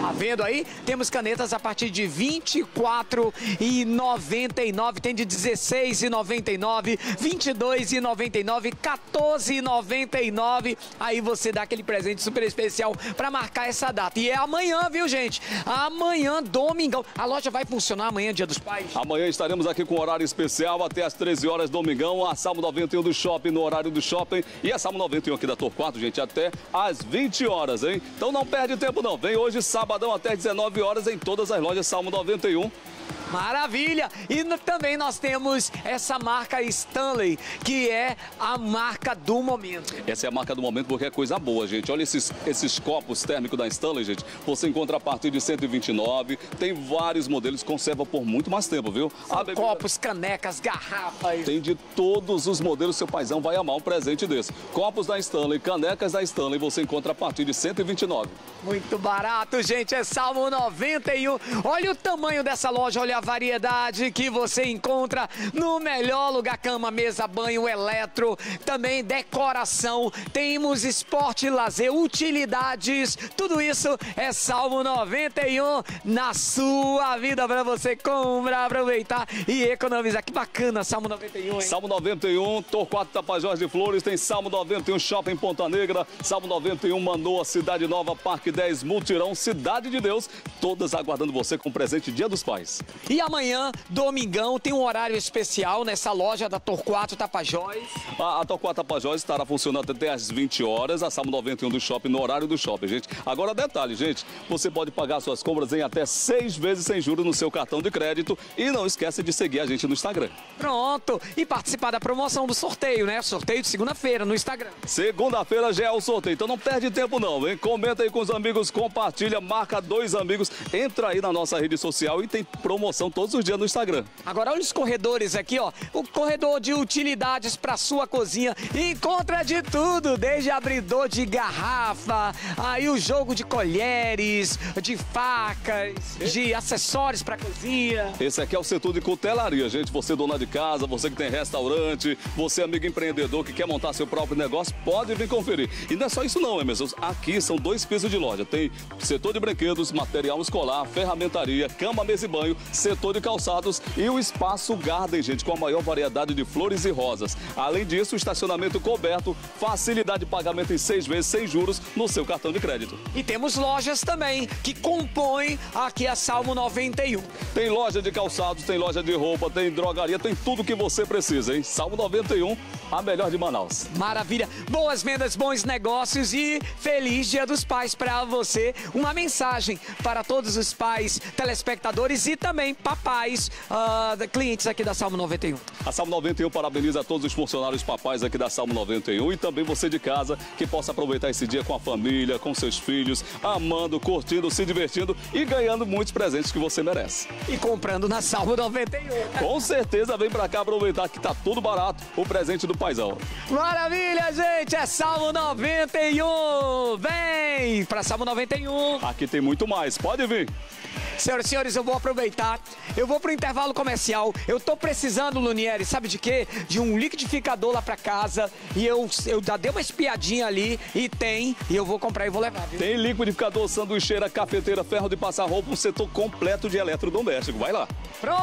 Tá vendo aí? Temos canetas a partir de vinte e quatro reais e noventa e nove centavos, tem de dezesseis reais e noventa e nove centavos, vinte e dois reais e noventa e nove centavos, quatorze reais e noventa e nove centavos. Aí você dá aquele presente super especial para marcar essa data. E é amanhã, viu, gente? Amanhã, domingão. A loja vai funcionar amanhã, Dia dos Pais? Amanhã estaremos aqui com horário especial até às treze horas, domingão, a Salmo noventa e um do Shopping, no horário do Shopping, e a Salmo noventa e um aqui da Torquato, gente, até às vinte horas, hein? Então não perde tempo não. Vem hoje, sabadão, até dezenove horas em todas as lojas Salmo noventa e um. Maravilha! E no, também nós temos essa marca Stanley, que é a marca do momento. Essa é a marca do momento porque é coisa boa, gente. Olha esses, esses copos térmicos da Stanley, gente. Você encontra a partir de cento e vinte e nove. Tem vários modelos, conserva por muito mais tempo, viu? Bebida... Copos, canecas, garrafas. Tem de todos os modelos, seu paizão vai amar um presente desse. Copos da Stanley, canecas da Stanley, você encontra a partir de cento e vinte e nove. Muito barato, gente. É Salmo noventa e um. Olha o tamanho dessa loja, olha a variedade que você encontra no melhor lugar: cama, mesa, banho, eletro, também decoração, temos esporte, lazer, utilidades, tudo isso é Salmo noventa e um na sua vida para você comprar, aproveitar e economizar. Que bacana, Salmo noventa e um, hein? Salmo noventa e um, Torquato Tapajós de Flores, tem Salmo noventa e um Shopping Ponta Negra, Salmo noventa e um Manoa, Cidade Nova, Parque dez, Multirão, Cidade de Deus, todas aguardando você com presente Dia dos Pais. E amanhã, domingão, tem um horário especial nessa loja da Torquato Tapajós. A, a Torquato Tapajós estará funcionando até às vinte horas, a Salmo noventa e um do Shopping, no horário do Shopping, gente. Agora, detalhe, gente, você pode pagar suas compras em até seis vezes sem juros no seu cartão de crédito e não esquece de seguir a gente no Instagram. Pronto! E participar da promoção do sorteio, né? Sorteio de segunda-feira no Instagram. Segunda-feira já é o sorteio, então não perde tempo não, hein? Comenta aí com os amigos, compartilha, marca dois amigos, entra aí na nossa rede social e tem promoção todos os dias no Instagram. Agora olha os corredores aqui, ó. O corredor de utilidades para sua cozinha. Encontra de tudo, desde abridor de garrafa, aí o jogo de colheres, de facas, de acessórios para cozinha. Esse aqui é o setor de cutelaria, gente. Você dona de casa, você que tem restaurante, você amigo empreendedor que quer montar seu próprio negócio, pode vir conferir. E não é só isso não, Emerson. Aqui são dois pisos de loja. Tem setor de brinquedos, material escolar, ferramentaria, cama, mesa e banho, setor de calçados e o espaço Garden, gente, com a maior variedade de flores e rosas. Além disso, o estacionamento coberto, facilidade de pagamento em seis vezes sem juros no seu cartão de crédito. E temos lojas também que compõem aqui a Salmo noventa e um. Tem loja de calçados, tem loja de roupa, tem drogaria, tem tudo que você precisa, hein? Salmo noventa e um, a melhor de Manaus. Maravilha! Boas vendas, bons negócios e feliz Dia dos Pais para você. Uma mensagem para todos os pais, telespectadores e também papais, uh, clientes aqui da Salmo noventa e um. A Salmo noventa e um parabeniza todos os funcionários papais aqui da Salmo noventa e um e também você de casa que possa aproveitar esse dia com a família, com seus filhos, amando, curtindo, se divertindo e ganhando muitos presentes que você merece. E comprando na Salmo noventa e um. Com certeza vem pra cá aproveitar que tá tudo barato, o presente do paizão. Maravilha, gente! É Salmo noventa e um! Vem pra Salmo noventa e um! Aqui tem muito mais, pode vir! Senhoras e senhores, eu vou aproveitar, eu vou pro intervalo comercial, eu tô precisando, Lunieri, sabe de quê? De um liquidificador lá pra casa, e eu, eu já dei uma espiadinha ali, e tem, e eu vou comprar e vou levar, viu? Tem liquidificador, sanduicheira, cafeteira, ferro de passar roupa, um setor completo de eletrodoméstico, vai lá.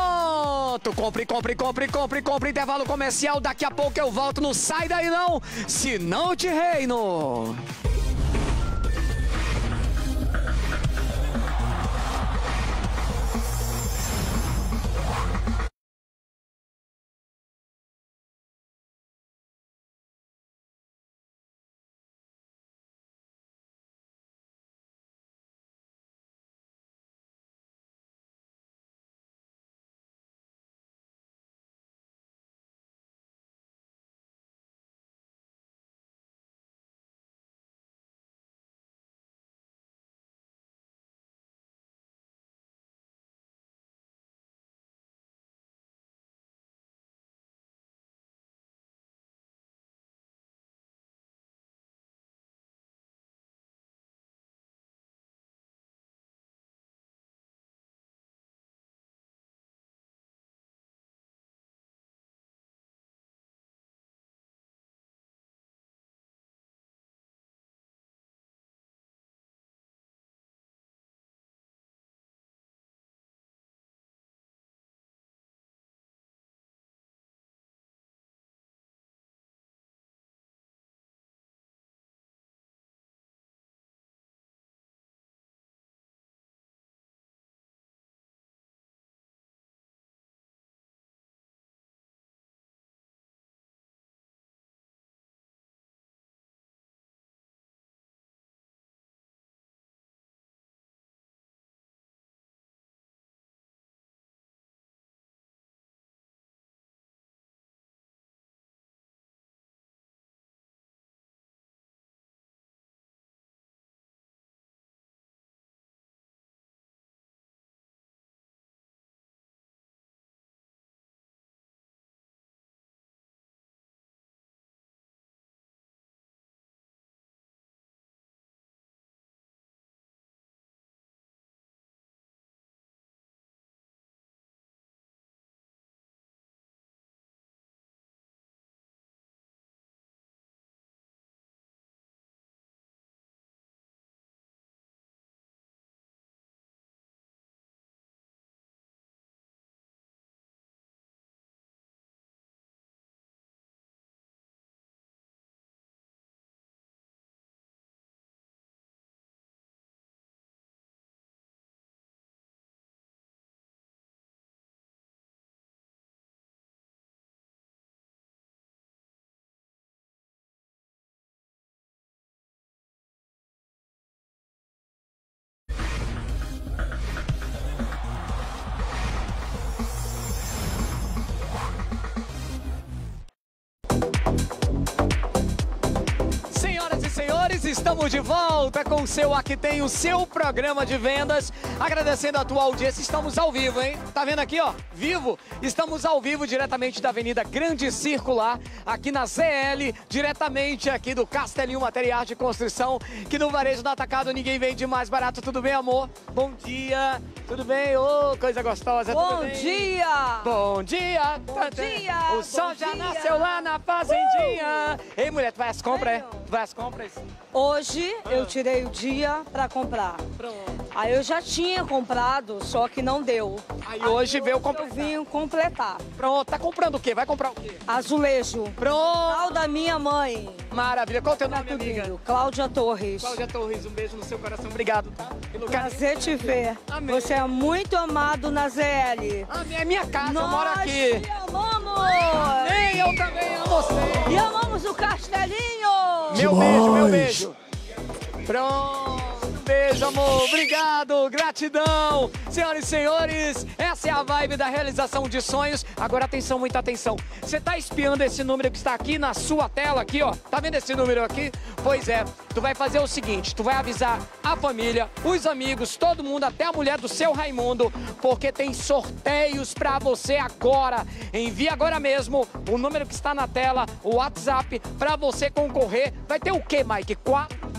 Pronto, compre, compre, compre, compre, compre, intervalo comercial, daqui a pouco eu volto, não sai daí não, se não te reino. estamos de volta com o seu Aqui Tem, o seu programa de vendas. Agradecendo a tua audiência, estamos ao vivo, hein? Tá vendo aqui, ó? Vivo? Estamos ao vivo diretamente da Avenida Grande Circular, aqui na Z L, diretamente aqui do Castelinho Materiais de Construção, que no varejo do atacado ninguém vende mais barato. Tudo bem, amor? Bom dia. Tudo bem? Ô, oh, coisa gostosa. Bom tudo bem? dia. Bom dia. Bom dia. O sol bom já dia. nasceu lá na fazendinha. Uh! Ei, mulher, tu vai às compras, é? Tu vai às compras? Hoje Ah. eu tirei o dia pra comprar. Pronto. Aí eu já tinha comprado, só que não deu. Aí, Aí hoje veio completar. Eu vim completar. Pronto, tá comprando o quê? Vai comprar o quê? Azulejo. Pronto. Tal da minha mãe. Maravilha. Qual é o teu Tá nome, amiga? lindo. Cláudia Torres. Cláudia Torres, um beijo no seu coração. Obrigado, tá? Pelo Prazer te ver. Amém. Você é muito amado na Z L. Ah, é minha casa, Nós eu moro aqui. te amamos. Ei, eu também amo você. E amamos o Castelinho. Meu beijo, meu beijo. Pronto. Beijo, amor. Obrigado. Gratidão. Senhoras e senhores, essa é a vibe da realização de sonhos. Agora, atenção, muita atenção. Você tá espiando esse número que está aqui na sua tela, aqui, ó. Tá vendo esse número aqui? Pois é. Tu vai fazer o seguinte, tu vai avisar a família, os amigos, todo mundo, até a mulher do seu Raimundo, porque tem sorteios pra você agora. Envia agora mesmo o número que está na tela, o WhatsApp, pra você concorrer. Vai ter o quê, Mike? Quatro?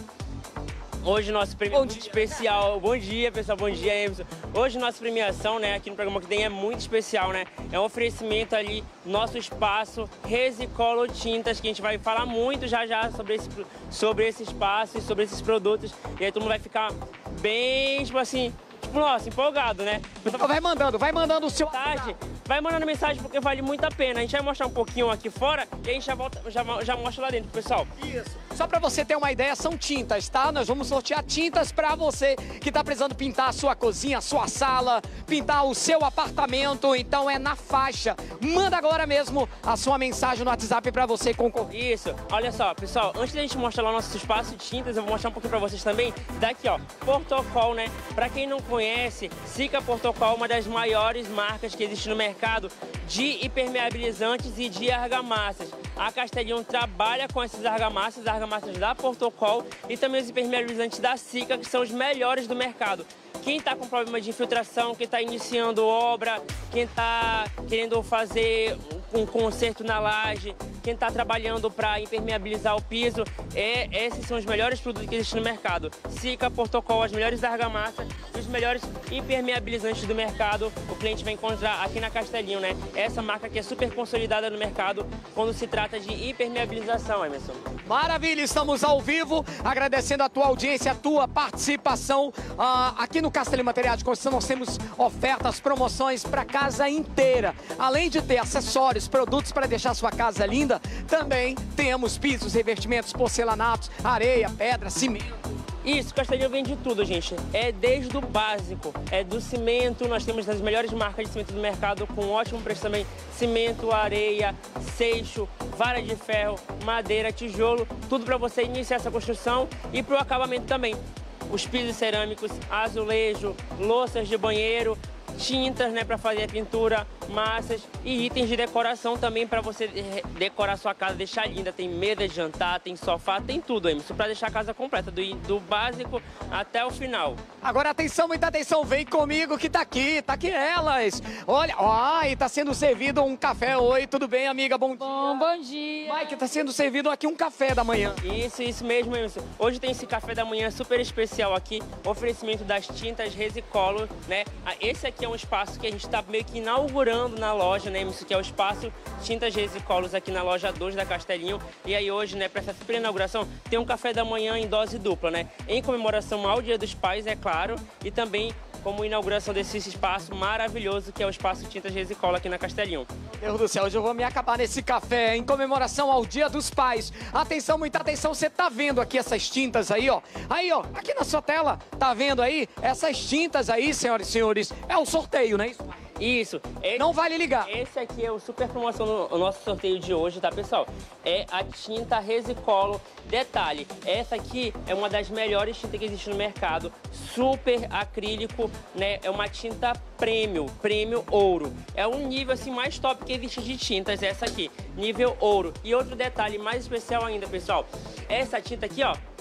Hoje nosso prêmio é muito especial. Bom dia, pessoal. Bom dia, Emerson. Hoje nossa premiação, né, aqui no programa que tem é muito especial, né? É um oferecimento ali, nosso espaço Resicolo Tintas, que a gente vai falar muito já já sobre esse, sobre esse espaço e sobre esses produtos. E aí todo mundo vai ficar bem, tipo assim, tipo, nossa, empolgado, né? Vai mandando, vai mandando o seu... Mensagem, vai mandando mensagem porque vale muito a pena. A gente vai mostrar um pouquinho aqui fora e a gente já, volta, já, já mostra lá dentro, pessoal. Isso. Só pra você ter uma ideia, são tintas, tá? Nós vamos sortear tintas pra você que tá precisando pintar a sua cozinha, a sua sala, pintar o seu apartamento. Então é na faixa. Manda agora mesmo a sua mensagem no WhatsApp pra você concorrer. Isso. Olha só, pessoal, antes da gente mostrar lá o nosso espaço de tintas, eu vou mostrar um pouquinho pra vocês também. Daqui, ó, Portocol, né? Pra quem não conhece, Sica Portocol é uma das maiores marcas que existe no mercado de impermeabilizantes e de argamassas. A Castelinho trabalha com esses argamassas, argamassas da Portocol e também os impermeabilizantes da Sica, que são os melhores do mercado. Quem está com problema de infiltração, quem está iniciando obra, quem está querendo fazer um conserto na laje, quem está trabalhando para impermeabilizar o piso, é, esses são os melhores produtos que existem no mercado. Sica, Portocol, as melhores argamassas e os melhores impermeabilizantes do mercado, o cliente vai encontrar aqui na Castelinho, né? Essa marca que é super consolidada no mercado quando se trata de impermeabilização, Emerson. Maravilha, estamos ao vivo, agradecendo a tua audiência, a tua participação. Uh, aqui no Castelinho Materiais de Construção nós temos ofertas, promoções para casa inteira. Além de ter acessórios, produtos para deixar sua casa linda, também temos pisos, revestimentos, porcelanatos, areia, pedra, cimento. Isso, Castelinho vende tudo, gente. É desde o básico, é do cimento, nós temos as melhores marcas de cimento do mercado com ótimo preço também. Cimento, areia, seixo, vara de ferro, madeira, tijolo, tudo para você iniciar essa construção e para o acabamento também. Os pisos cerâmicos, azulejo, louças de banheiro, tintas, né, para fazer a pintura, massas e itens de decoração também para você decorar sua casa, deixar linda. Tem mesa de jantar, tem sofá, tem tudo, Emerson, para deixar a casa completa, do, do básico até o final. Agora atenção, muita atenção, vem comigo que tá aqui, tá aqui elas. Olha, ó, e tá sendo servido um café. Oi, tudo bem, amiga? Bom dia. Bom, bom dia. Mike, tá sendo servido aqui um café da manhã. Isso, isso mesmo, Emerson. Hoje tem esse café da manhã super especial aqui, oferecimento das tintas Resicolo, né? Esse aqui é um espaço que a gente está meio que inaugurando na loja, né, Emerson, que é o espaço Tintas Resicolos aqui na loja dois da Castelinho. E aí hoje, né, para essa super inauguração, tem um café da manhã em dose dupla, né? Em comemoração ao Dia dos Pais, é claro, e também como inauguração desse espaço maravilhoso que é o espaço Tintas Resicolo aqui na Castelinho. Meu Deus do céu, hoje eu vou me acabar nesse café em comemoração ao Dia dos Pais. Atenção, muita atenção, você tá vendo aqui essas tintas aí, ó. Aí, ó, aqui na sua tela, tá vendo aí? Essas tintas aí, senhoras e senhores, é o sorteio, né? Isso. Esse, não vale ligar. Esse aqui é o super promoção no nosso sorteio de hoje, tá, pessoal? É a tinta Resicolo. Detalhe, essa aqui é uma das melhores tintas que existe no mercado. Super acrílico, né? É uma tinta prêmio, prêmio ouro. É um nível assim mais top que existe de tintas, essa aqui, nível ouro. E outro detalhe mais especial ainda, pessoal. Essa tinta aqui, ó,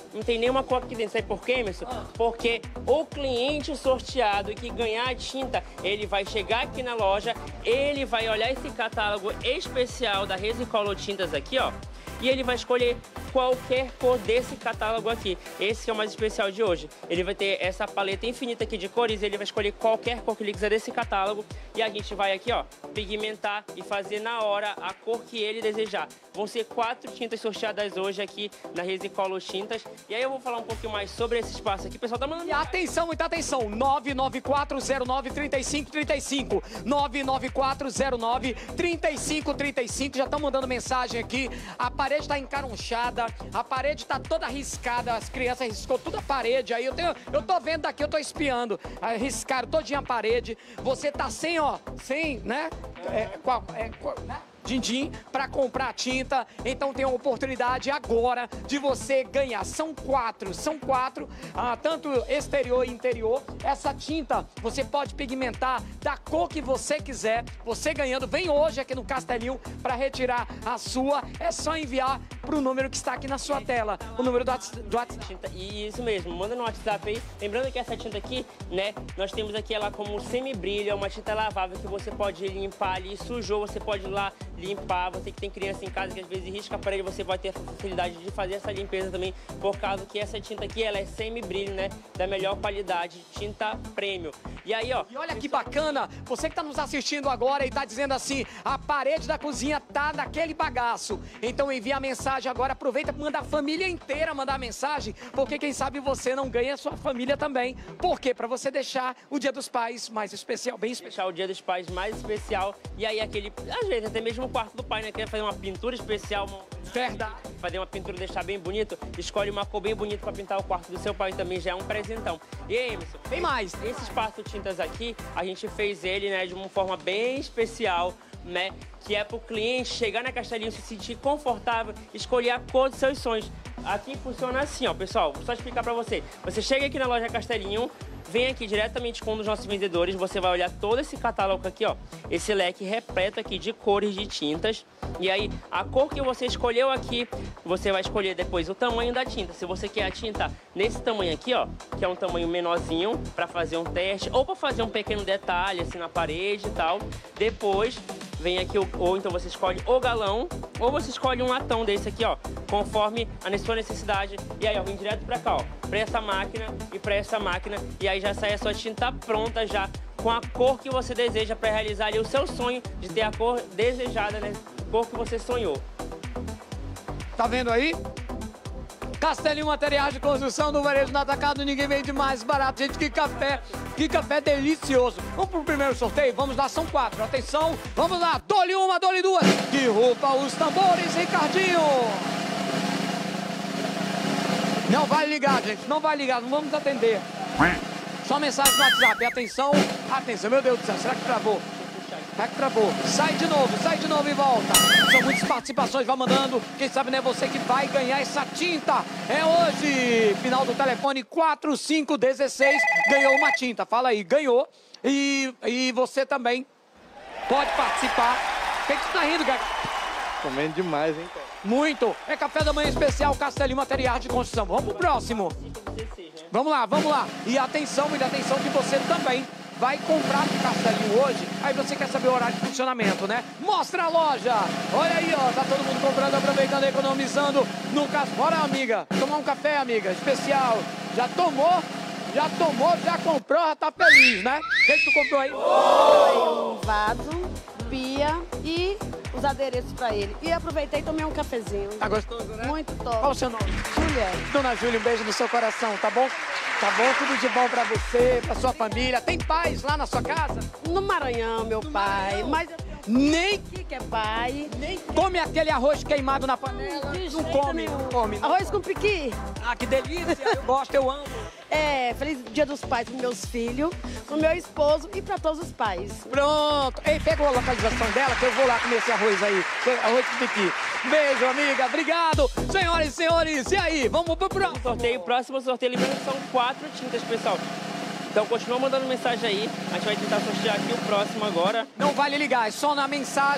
não tem nenhuma cor aqui dentro. Sabe por quê, Emerson? Porque o cliente sorteado que ganhar a tinta, ele vai chegar aqui na loja, ele vai olhar esse catálogo especial da Resicolor Tintas aqui, ó, e ele vai escolher qualquer cor desse catálogo aqui. Esse que é o mais especial de hoje. Ele vai ter essa paleta infinita aqui de cores, ele vai escolher qualquer cor que ele quiser desse catálogo e a gente vai aqui, ó, pigmentar e fazer na hora a cor que ele desejar. Vão ser quatro tintas sorteadas hoje aqui na Resicolor Tintas. E aí eu vou falar um pouquinho mais sobre esse espaço aqui. O pessoal tá mandando... E atenção, muita atenção, nove nove quatro zero nove, três cinco três cinco, nove nove quatro zero nove, três cinco três cinco, já estão mandando mensagem aqui, a parede tá encaronchada, a parede tá toda riscada, as crianças riscou toda a parede, aí eu tenho, eu tô vendo daqui, eu tô espiando, riscaram todinha a parede, você tá sem, ó, sem, né, é, qual, é, qual, né? Din-din para comprar tinta, então tem a oportunidade agora de você ganhar. São quatro, são quatro, ah, tanto exterior e interior. Essa tinta você pode pigmentar da cor que você quiser. Você ganhando, vem hoje aqui no Castelinho para retirar a sua. É só enviar para o número que está aqui na sua tela, o número do WhatsApp. Isso mesmo, manda no WhatsApp aí. Lembrando que essa tinta aqui, né, nós temos aqui ela como semi-brilho, é uma tinta lavável que você pode limpar ali, sujou, você pode ir lá limpar. Você que tem criança em casa que às vezes risca a parede, você vai ter a facilidade de fazer essa limpeza também, por causa que essa tinta aqui, ela é semi-brilho, né, da melhor qualidade, tinta premium. E aí, ó... E olha que bacana, você que tá nos assistindo agora e tá dizendo assim, a parede da cozinha tá daquele bagaço. Então envia a mensagem agora, aproveita para mandar a família inteira mandar a mensagem, porque quem sabe você não ganha a sua família também. Por quê? Para você deixar o Dia dos Pais mais especial, bem especial. Deixar o Dia dos Pais mais especial, e aí aquele, às vezes até mesmo o quarto do pai, né, quer fazer uma pintura especial, uma... Verdade. Fazer uma pintura, deixar bem bonito, escolhe uma cor bem bonita para pintar o quarto do seu pai, também já é um presentão. E aí, Emerson, tem mais. Esse espaço tintas aqui, a gente fez ele, né, de uma forma bem especial, né, que é para o cliente chegar na Castelinho, se sentir confortável, escolher a cor dos seus sonhos. Aqui funciona assim, ó, pessoal, vou só explicar para você. Você chega aqui na loja Castelinho, vem aqui diretamente com um dos nossos vendedores, você vai olhar todo esse catálogo aqui, ó, esse leque repleto aqui de cores de tintas. E aí, a cor que você escolheu aqui, você vai escolher depois o tamanho da tinta. Se você quer a tinta nesse tamanho aqui, ó, que é um tamanho menorzinho, para fazer um teste, ou para fazer um pequeno detalhe assim na parede e tal. Depois, vem aqui, ou então você escolhe o galão, ou você escolhe um latão desse aqui, ó, conforme a sua necessidade. E aí, ó, vem direto para cá, ó, para essa máquina e para essa máquina. E aí já sai a sua tinta pronta já, com a cor que você deseja para realizar ali o seu sonho de ter a cor desejada, né? A cor que você sonhou. Tá vendo aí? Castelinho Materiais de Construção do Varejo no Atacado, ninguém vende mais barato. Gente, que café, que café delicioso. Vamos pro primeiro sorteio? Vamos lá, são quatro. Atenção, vamos lá, dole uma, dole duas. Que roupa os tambores, Ricardinho. Não vai ligar, gente, não vai ligar, não vamos atender. Só mensagem no WhatsApp, atenção, atenção, meu Deus do céu, será que travou? Será que travou? Sai de novo, sai de novo e volta. São muitas participações, vai mandando, quem sabe não é você que vai ganhar essa tinta. É hoje, final do telefone quatro cinco um seis, ganhou uma tinta, fala aí, ganhou. E, e você também pode participar. O que que tu tá rindo, cara? Comendo demais, hein, cara? Muito. É café da manhã especial Castelinho Materiais de Construção. Vamos pro próximo. Vamos lá, vamos lá. E atenção, muita atenção que você também vai comprar no Castelinho hoje. Aí você quer saber o horário de funcionamento, né? Mostra a loja. Olha aí, ó. Tá todo mundo comprando, aproveitando, economizando no caso. Bora, amiga. Tomar um café, amiga. Especial. Já tomou? Já tomou, já comprou, já tá feliz, né? O que, que tu comprou aí? Foi um vaso, pia e os adereços pra ele. E aproveitei e tomei um cafezinho. Tá gostoso, né? Muito top. Qual o seu nome? Júlia. Dona Júlia, um beijo no seu coração, tá bom? Tá bom? Tudo de bom pra você, pra sua família. Tem paz lá na sua casa? No Maranhão, meu no pai. Maranhão. Mas nem aqui que é pai. Nem come aquele arroz queimado na panela. De não come, nenhum. não come. Não. Arroz com piqui. Ah, que delícia. Eu gosto, eu amo. É, feliz Dia dos Pais pros meus filhos, pro meu esposo e pra todos os pais. Pronto. Ei, pegou a localização dela que eu vou lá comer esse arroz aí. Arroz com piqui. Beijo, amiga. Obrigado. Senhoras e senhores, e aí? Vamos pro próximo sorteio. Próximo sorteio, lembrando que são quatro tintas, pessoal. Então continua mandando mensagem aí, a gente vai tentar sortear aqui o próximo agora. Não vale ligar, é só na mensagem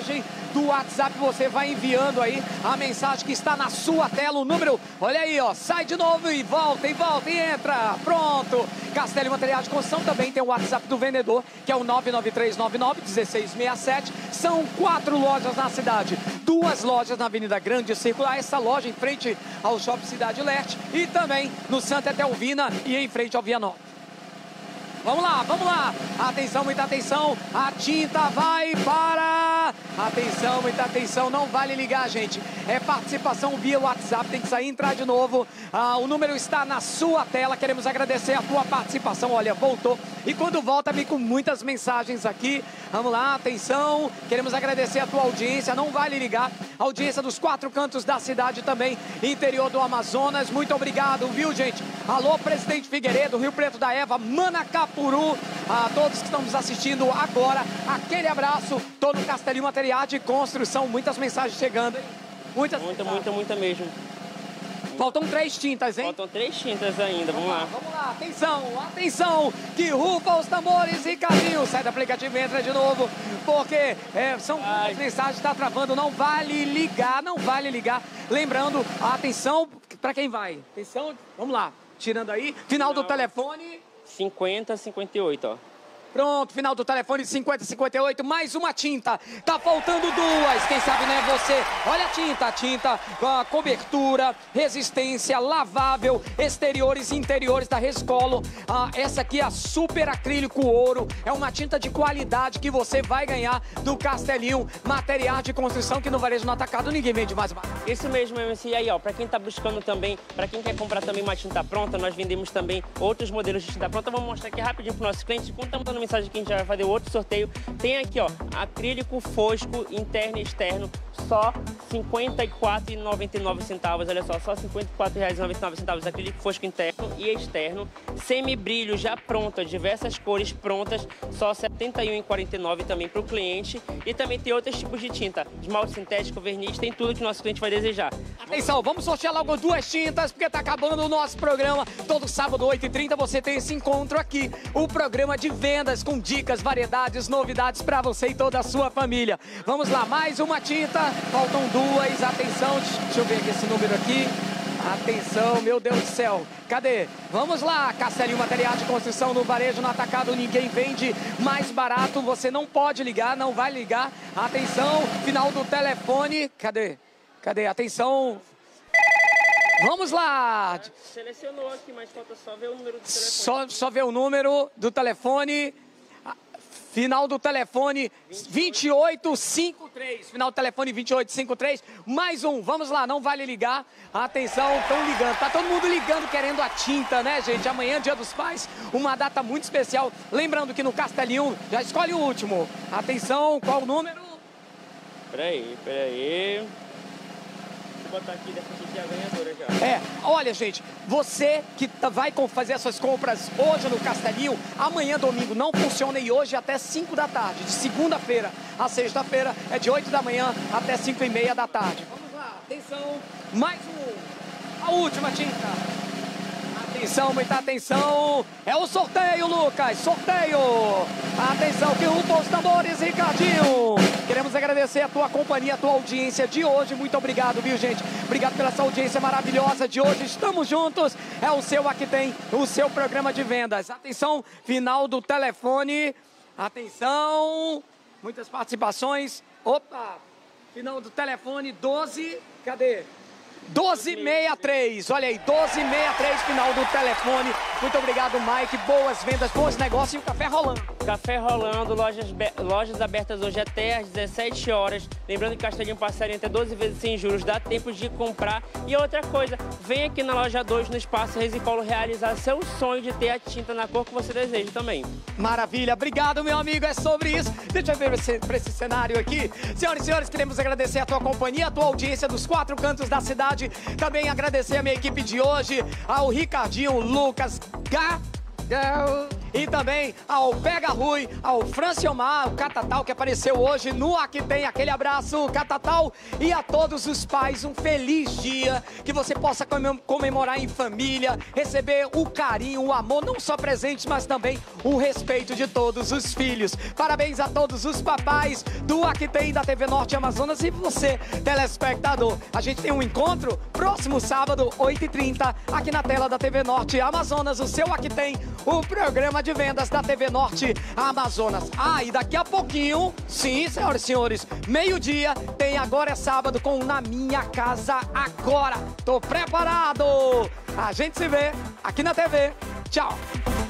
do WhatsApp, você vai enviando aí a mensagem que está na sua tela, o número, olha aí, ó, sai de novo e volta, e volta, e entra, pronto. Castelli Materiais de Construção também tem o WhatsApp do vendedor, que é o nove nove três nove nove um seis seis sete. São quatro lojas na cidade, duas lojas na Avenida Grande Circular, essa loja em frente ao Shopping Cidade Leste e também no Santa Etelvina e em frente ao Vianópolis. Vamos lá, vamos lá. Atenção, muita atenção. A tinta vai para... Atenção, muita atenção. Não vale ligar, gente. É participação via WhatsApp. Tem que sair e entrar de novo. Ah, o número está na sua tela. Queremos agradecer a tua participação. Olha, voltou. E quando volta, vem com muitas mensagens aqui. Vamos lá, atenção. Queremos agradecer a tua audiência. Não vale ligar. A audiência dos quatro cantos da cidade também. Interior do Amazonas. Muito obrigado, viu, gente? Alô, Presidente Figueiredo, Rio Preto da Eva, Manacapuru, a todos que estão nos assistindo agora, aquele abraço, tô no Castelli Materiais de Construção, muitas mensagens chegando, hein? Muitas Muita, muita, muita mesmo. Faltam três tintas, hein? Faltam três tintas ainda, vamos, vamos lá. lá. Vamos lá, atenção, atenção, que rufa os tambores e Ricardinho, sai do aplicativo e entra de novo, porque é, são muitas mensagens, está travando, não vale ligar, não vale ligar. Lembrando, atenção, para quem vai? Atenção, vamos lá. Tirando aí, final, final do telefone... cinquenta, cinquenta e oito, ó. Pronto, final do telefone cinquenta, cinquenta e oito, mais uma tinta. Tá faltando duas, quem sabe não é você. Olha a tinta, a tinta, a cobertura, resistência, lavável, exteriores e interiores da Rescolo. Ah, essa aqui é a Super Acrílico Ouro. É uma tinta de qualidade que você vai ganhar do Castelinho Materiais de Construção, que no varejo no atacado ninguém vende mais barato. Isso mesmo, M C. E aí, ó, pra quem tá buscando também, pra quem quer comprar também uma tinta pronta, nós vendemos também outros modelos de tinta pronta. Vamos mostrar aqui rapidinho pro nosso cliente, enquanto estamos dando mensagem que a gente já vai fazer outro sorteio. Tem aqui, ó, acrílico fosco interno e externo, só cinquenta e quatro reais e noventa e nove centavos. Olha só, só cinquenta e quatro reais e noventa e nove centavos acrílico fosco interno e externo. Semibrilho já pronto, diversas cores prontas, só setenta e um reais e quarenta e nove centavos também para o cliente. E também tem outros tipos de tinta, esmalte sintético, verniz, tem tudo que o nosso cliente vai desejar. Atenção, vamos sortear logo duas tintas, porque tá acabando o nosso programa. Todo sábado, oito e trinta, você tem esse encontro aqui. O programa de vendas com dicas, variedades, novidades para você e toda a sua família. Vamos lá, mais uma tinta, faltam duas, atenção, deixa eu ver aqui esse número aqui. Atenção, meu Deus do céu, cadê? Vamos lá, Castelli Materiais de Construção no varejo, no atacado, ninguém vende mais barato, você não pode ligar, não vai ligar. Atenção, final do telefone, cadê? Cadê? Atenção. Vamos lá. Selecionou aqui, mas falta só ver o número do telefone. Só, só ver o número do telefone. Final do telefone vinte e oito cinquenta e três. Final do telefone vinte e oito cinquenta e três. Mais um. Vamos lá, não vale ligar. Atenção, estão ligando. Tá todo mundo ligando querendo a tinta, né, gente? Amanhã, Dia dos Pais, uma data muito especial. Lembrando que no Castelinho, já escolhe o último. Atenção, qual o número? Peraí, peraí. Vou botar aqui dessa aqui que é a ganhadora já. É, olha, gente, você que vai fazer essas compras hoje no Castelinho, amanhã, domingo, não funciona e hoje até cinco da tarde. De segunda-feira a sexta-feira é de oito da manhã até cinco e meia da tarde. Vamos lá, atenção, mais um, a última tinta. Atenção, muita atenção. É o sorteio, Lucas. Sorteio. Atenção, que rufa os tambores, Ricardinho. Queremos agradecer a tua companhia, a tua audiência de hoje. Muito obrigado, viu, gente? Obrigado pela essa audiência maravilhosa de hoje. Estamos juntos. É o seu Aqui Tem, o seu programa de vendas. Atenção, final do telefone. Atenção. Muitas participações. Opa. Final do telefone, doze. Cadê? doze sessenta e três, olha aí, doze sessenta e três, final do telefone. Muito obrigado, Mike, boas vendas, bons negócios e o café rolando. Café rolando, lojas, lojas abertas hoje até às dezessete horas. Lembrando que Castelinho parcela em até doze vezes sem juros, dá tempo de comprar. E outra coisa, vem aqui na loja dois, no Espaço Resicolo, realizar seu sonho de ter a tinta na cor que você deseja também. Maravilha, obrigado, meu amigo, é sobre isso. Deixa eu ver para esse cenário aqui. Senhoras e senhores, queremos agradecer a tua companhia, a tua audiência dos quatro cantos da cidade. Também agradecer a minha equipe de hoje, ao Ricardinho, Lucas, Ga... e também ao Pega Rui, ao Franciomar, o Catatal que apareceu hoje no Aqui Tem. Aquele abraço, Catatal, e a todos os pais, um feliz dia, que você possa comemorar em família, receber o carinho, o amor, não só presentes, mas também o respeito de todos os filhos. Parabéns a todos os papais do Aqui Tem da T V Norte Amazonas e você, telespectador. A gente tem um encontro próximo sábado, oito e trinta, aqui na tela da T V Norte Amazonas, o seu Aqui Tem, o programa de vendas da T V Norte Amazonas. Ah, e daqui a pouquinho, sim, senhoras e senhores, meio-dia, tem Agora é Sábado com Na Minha Casa Agora. Tô preparado! A gente se vê aqui na T V. Tchau!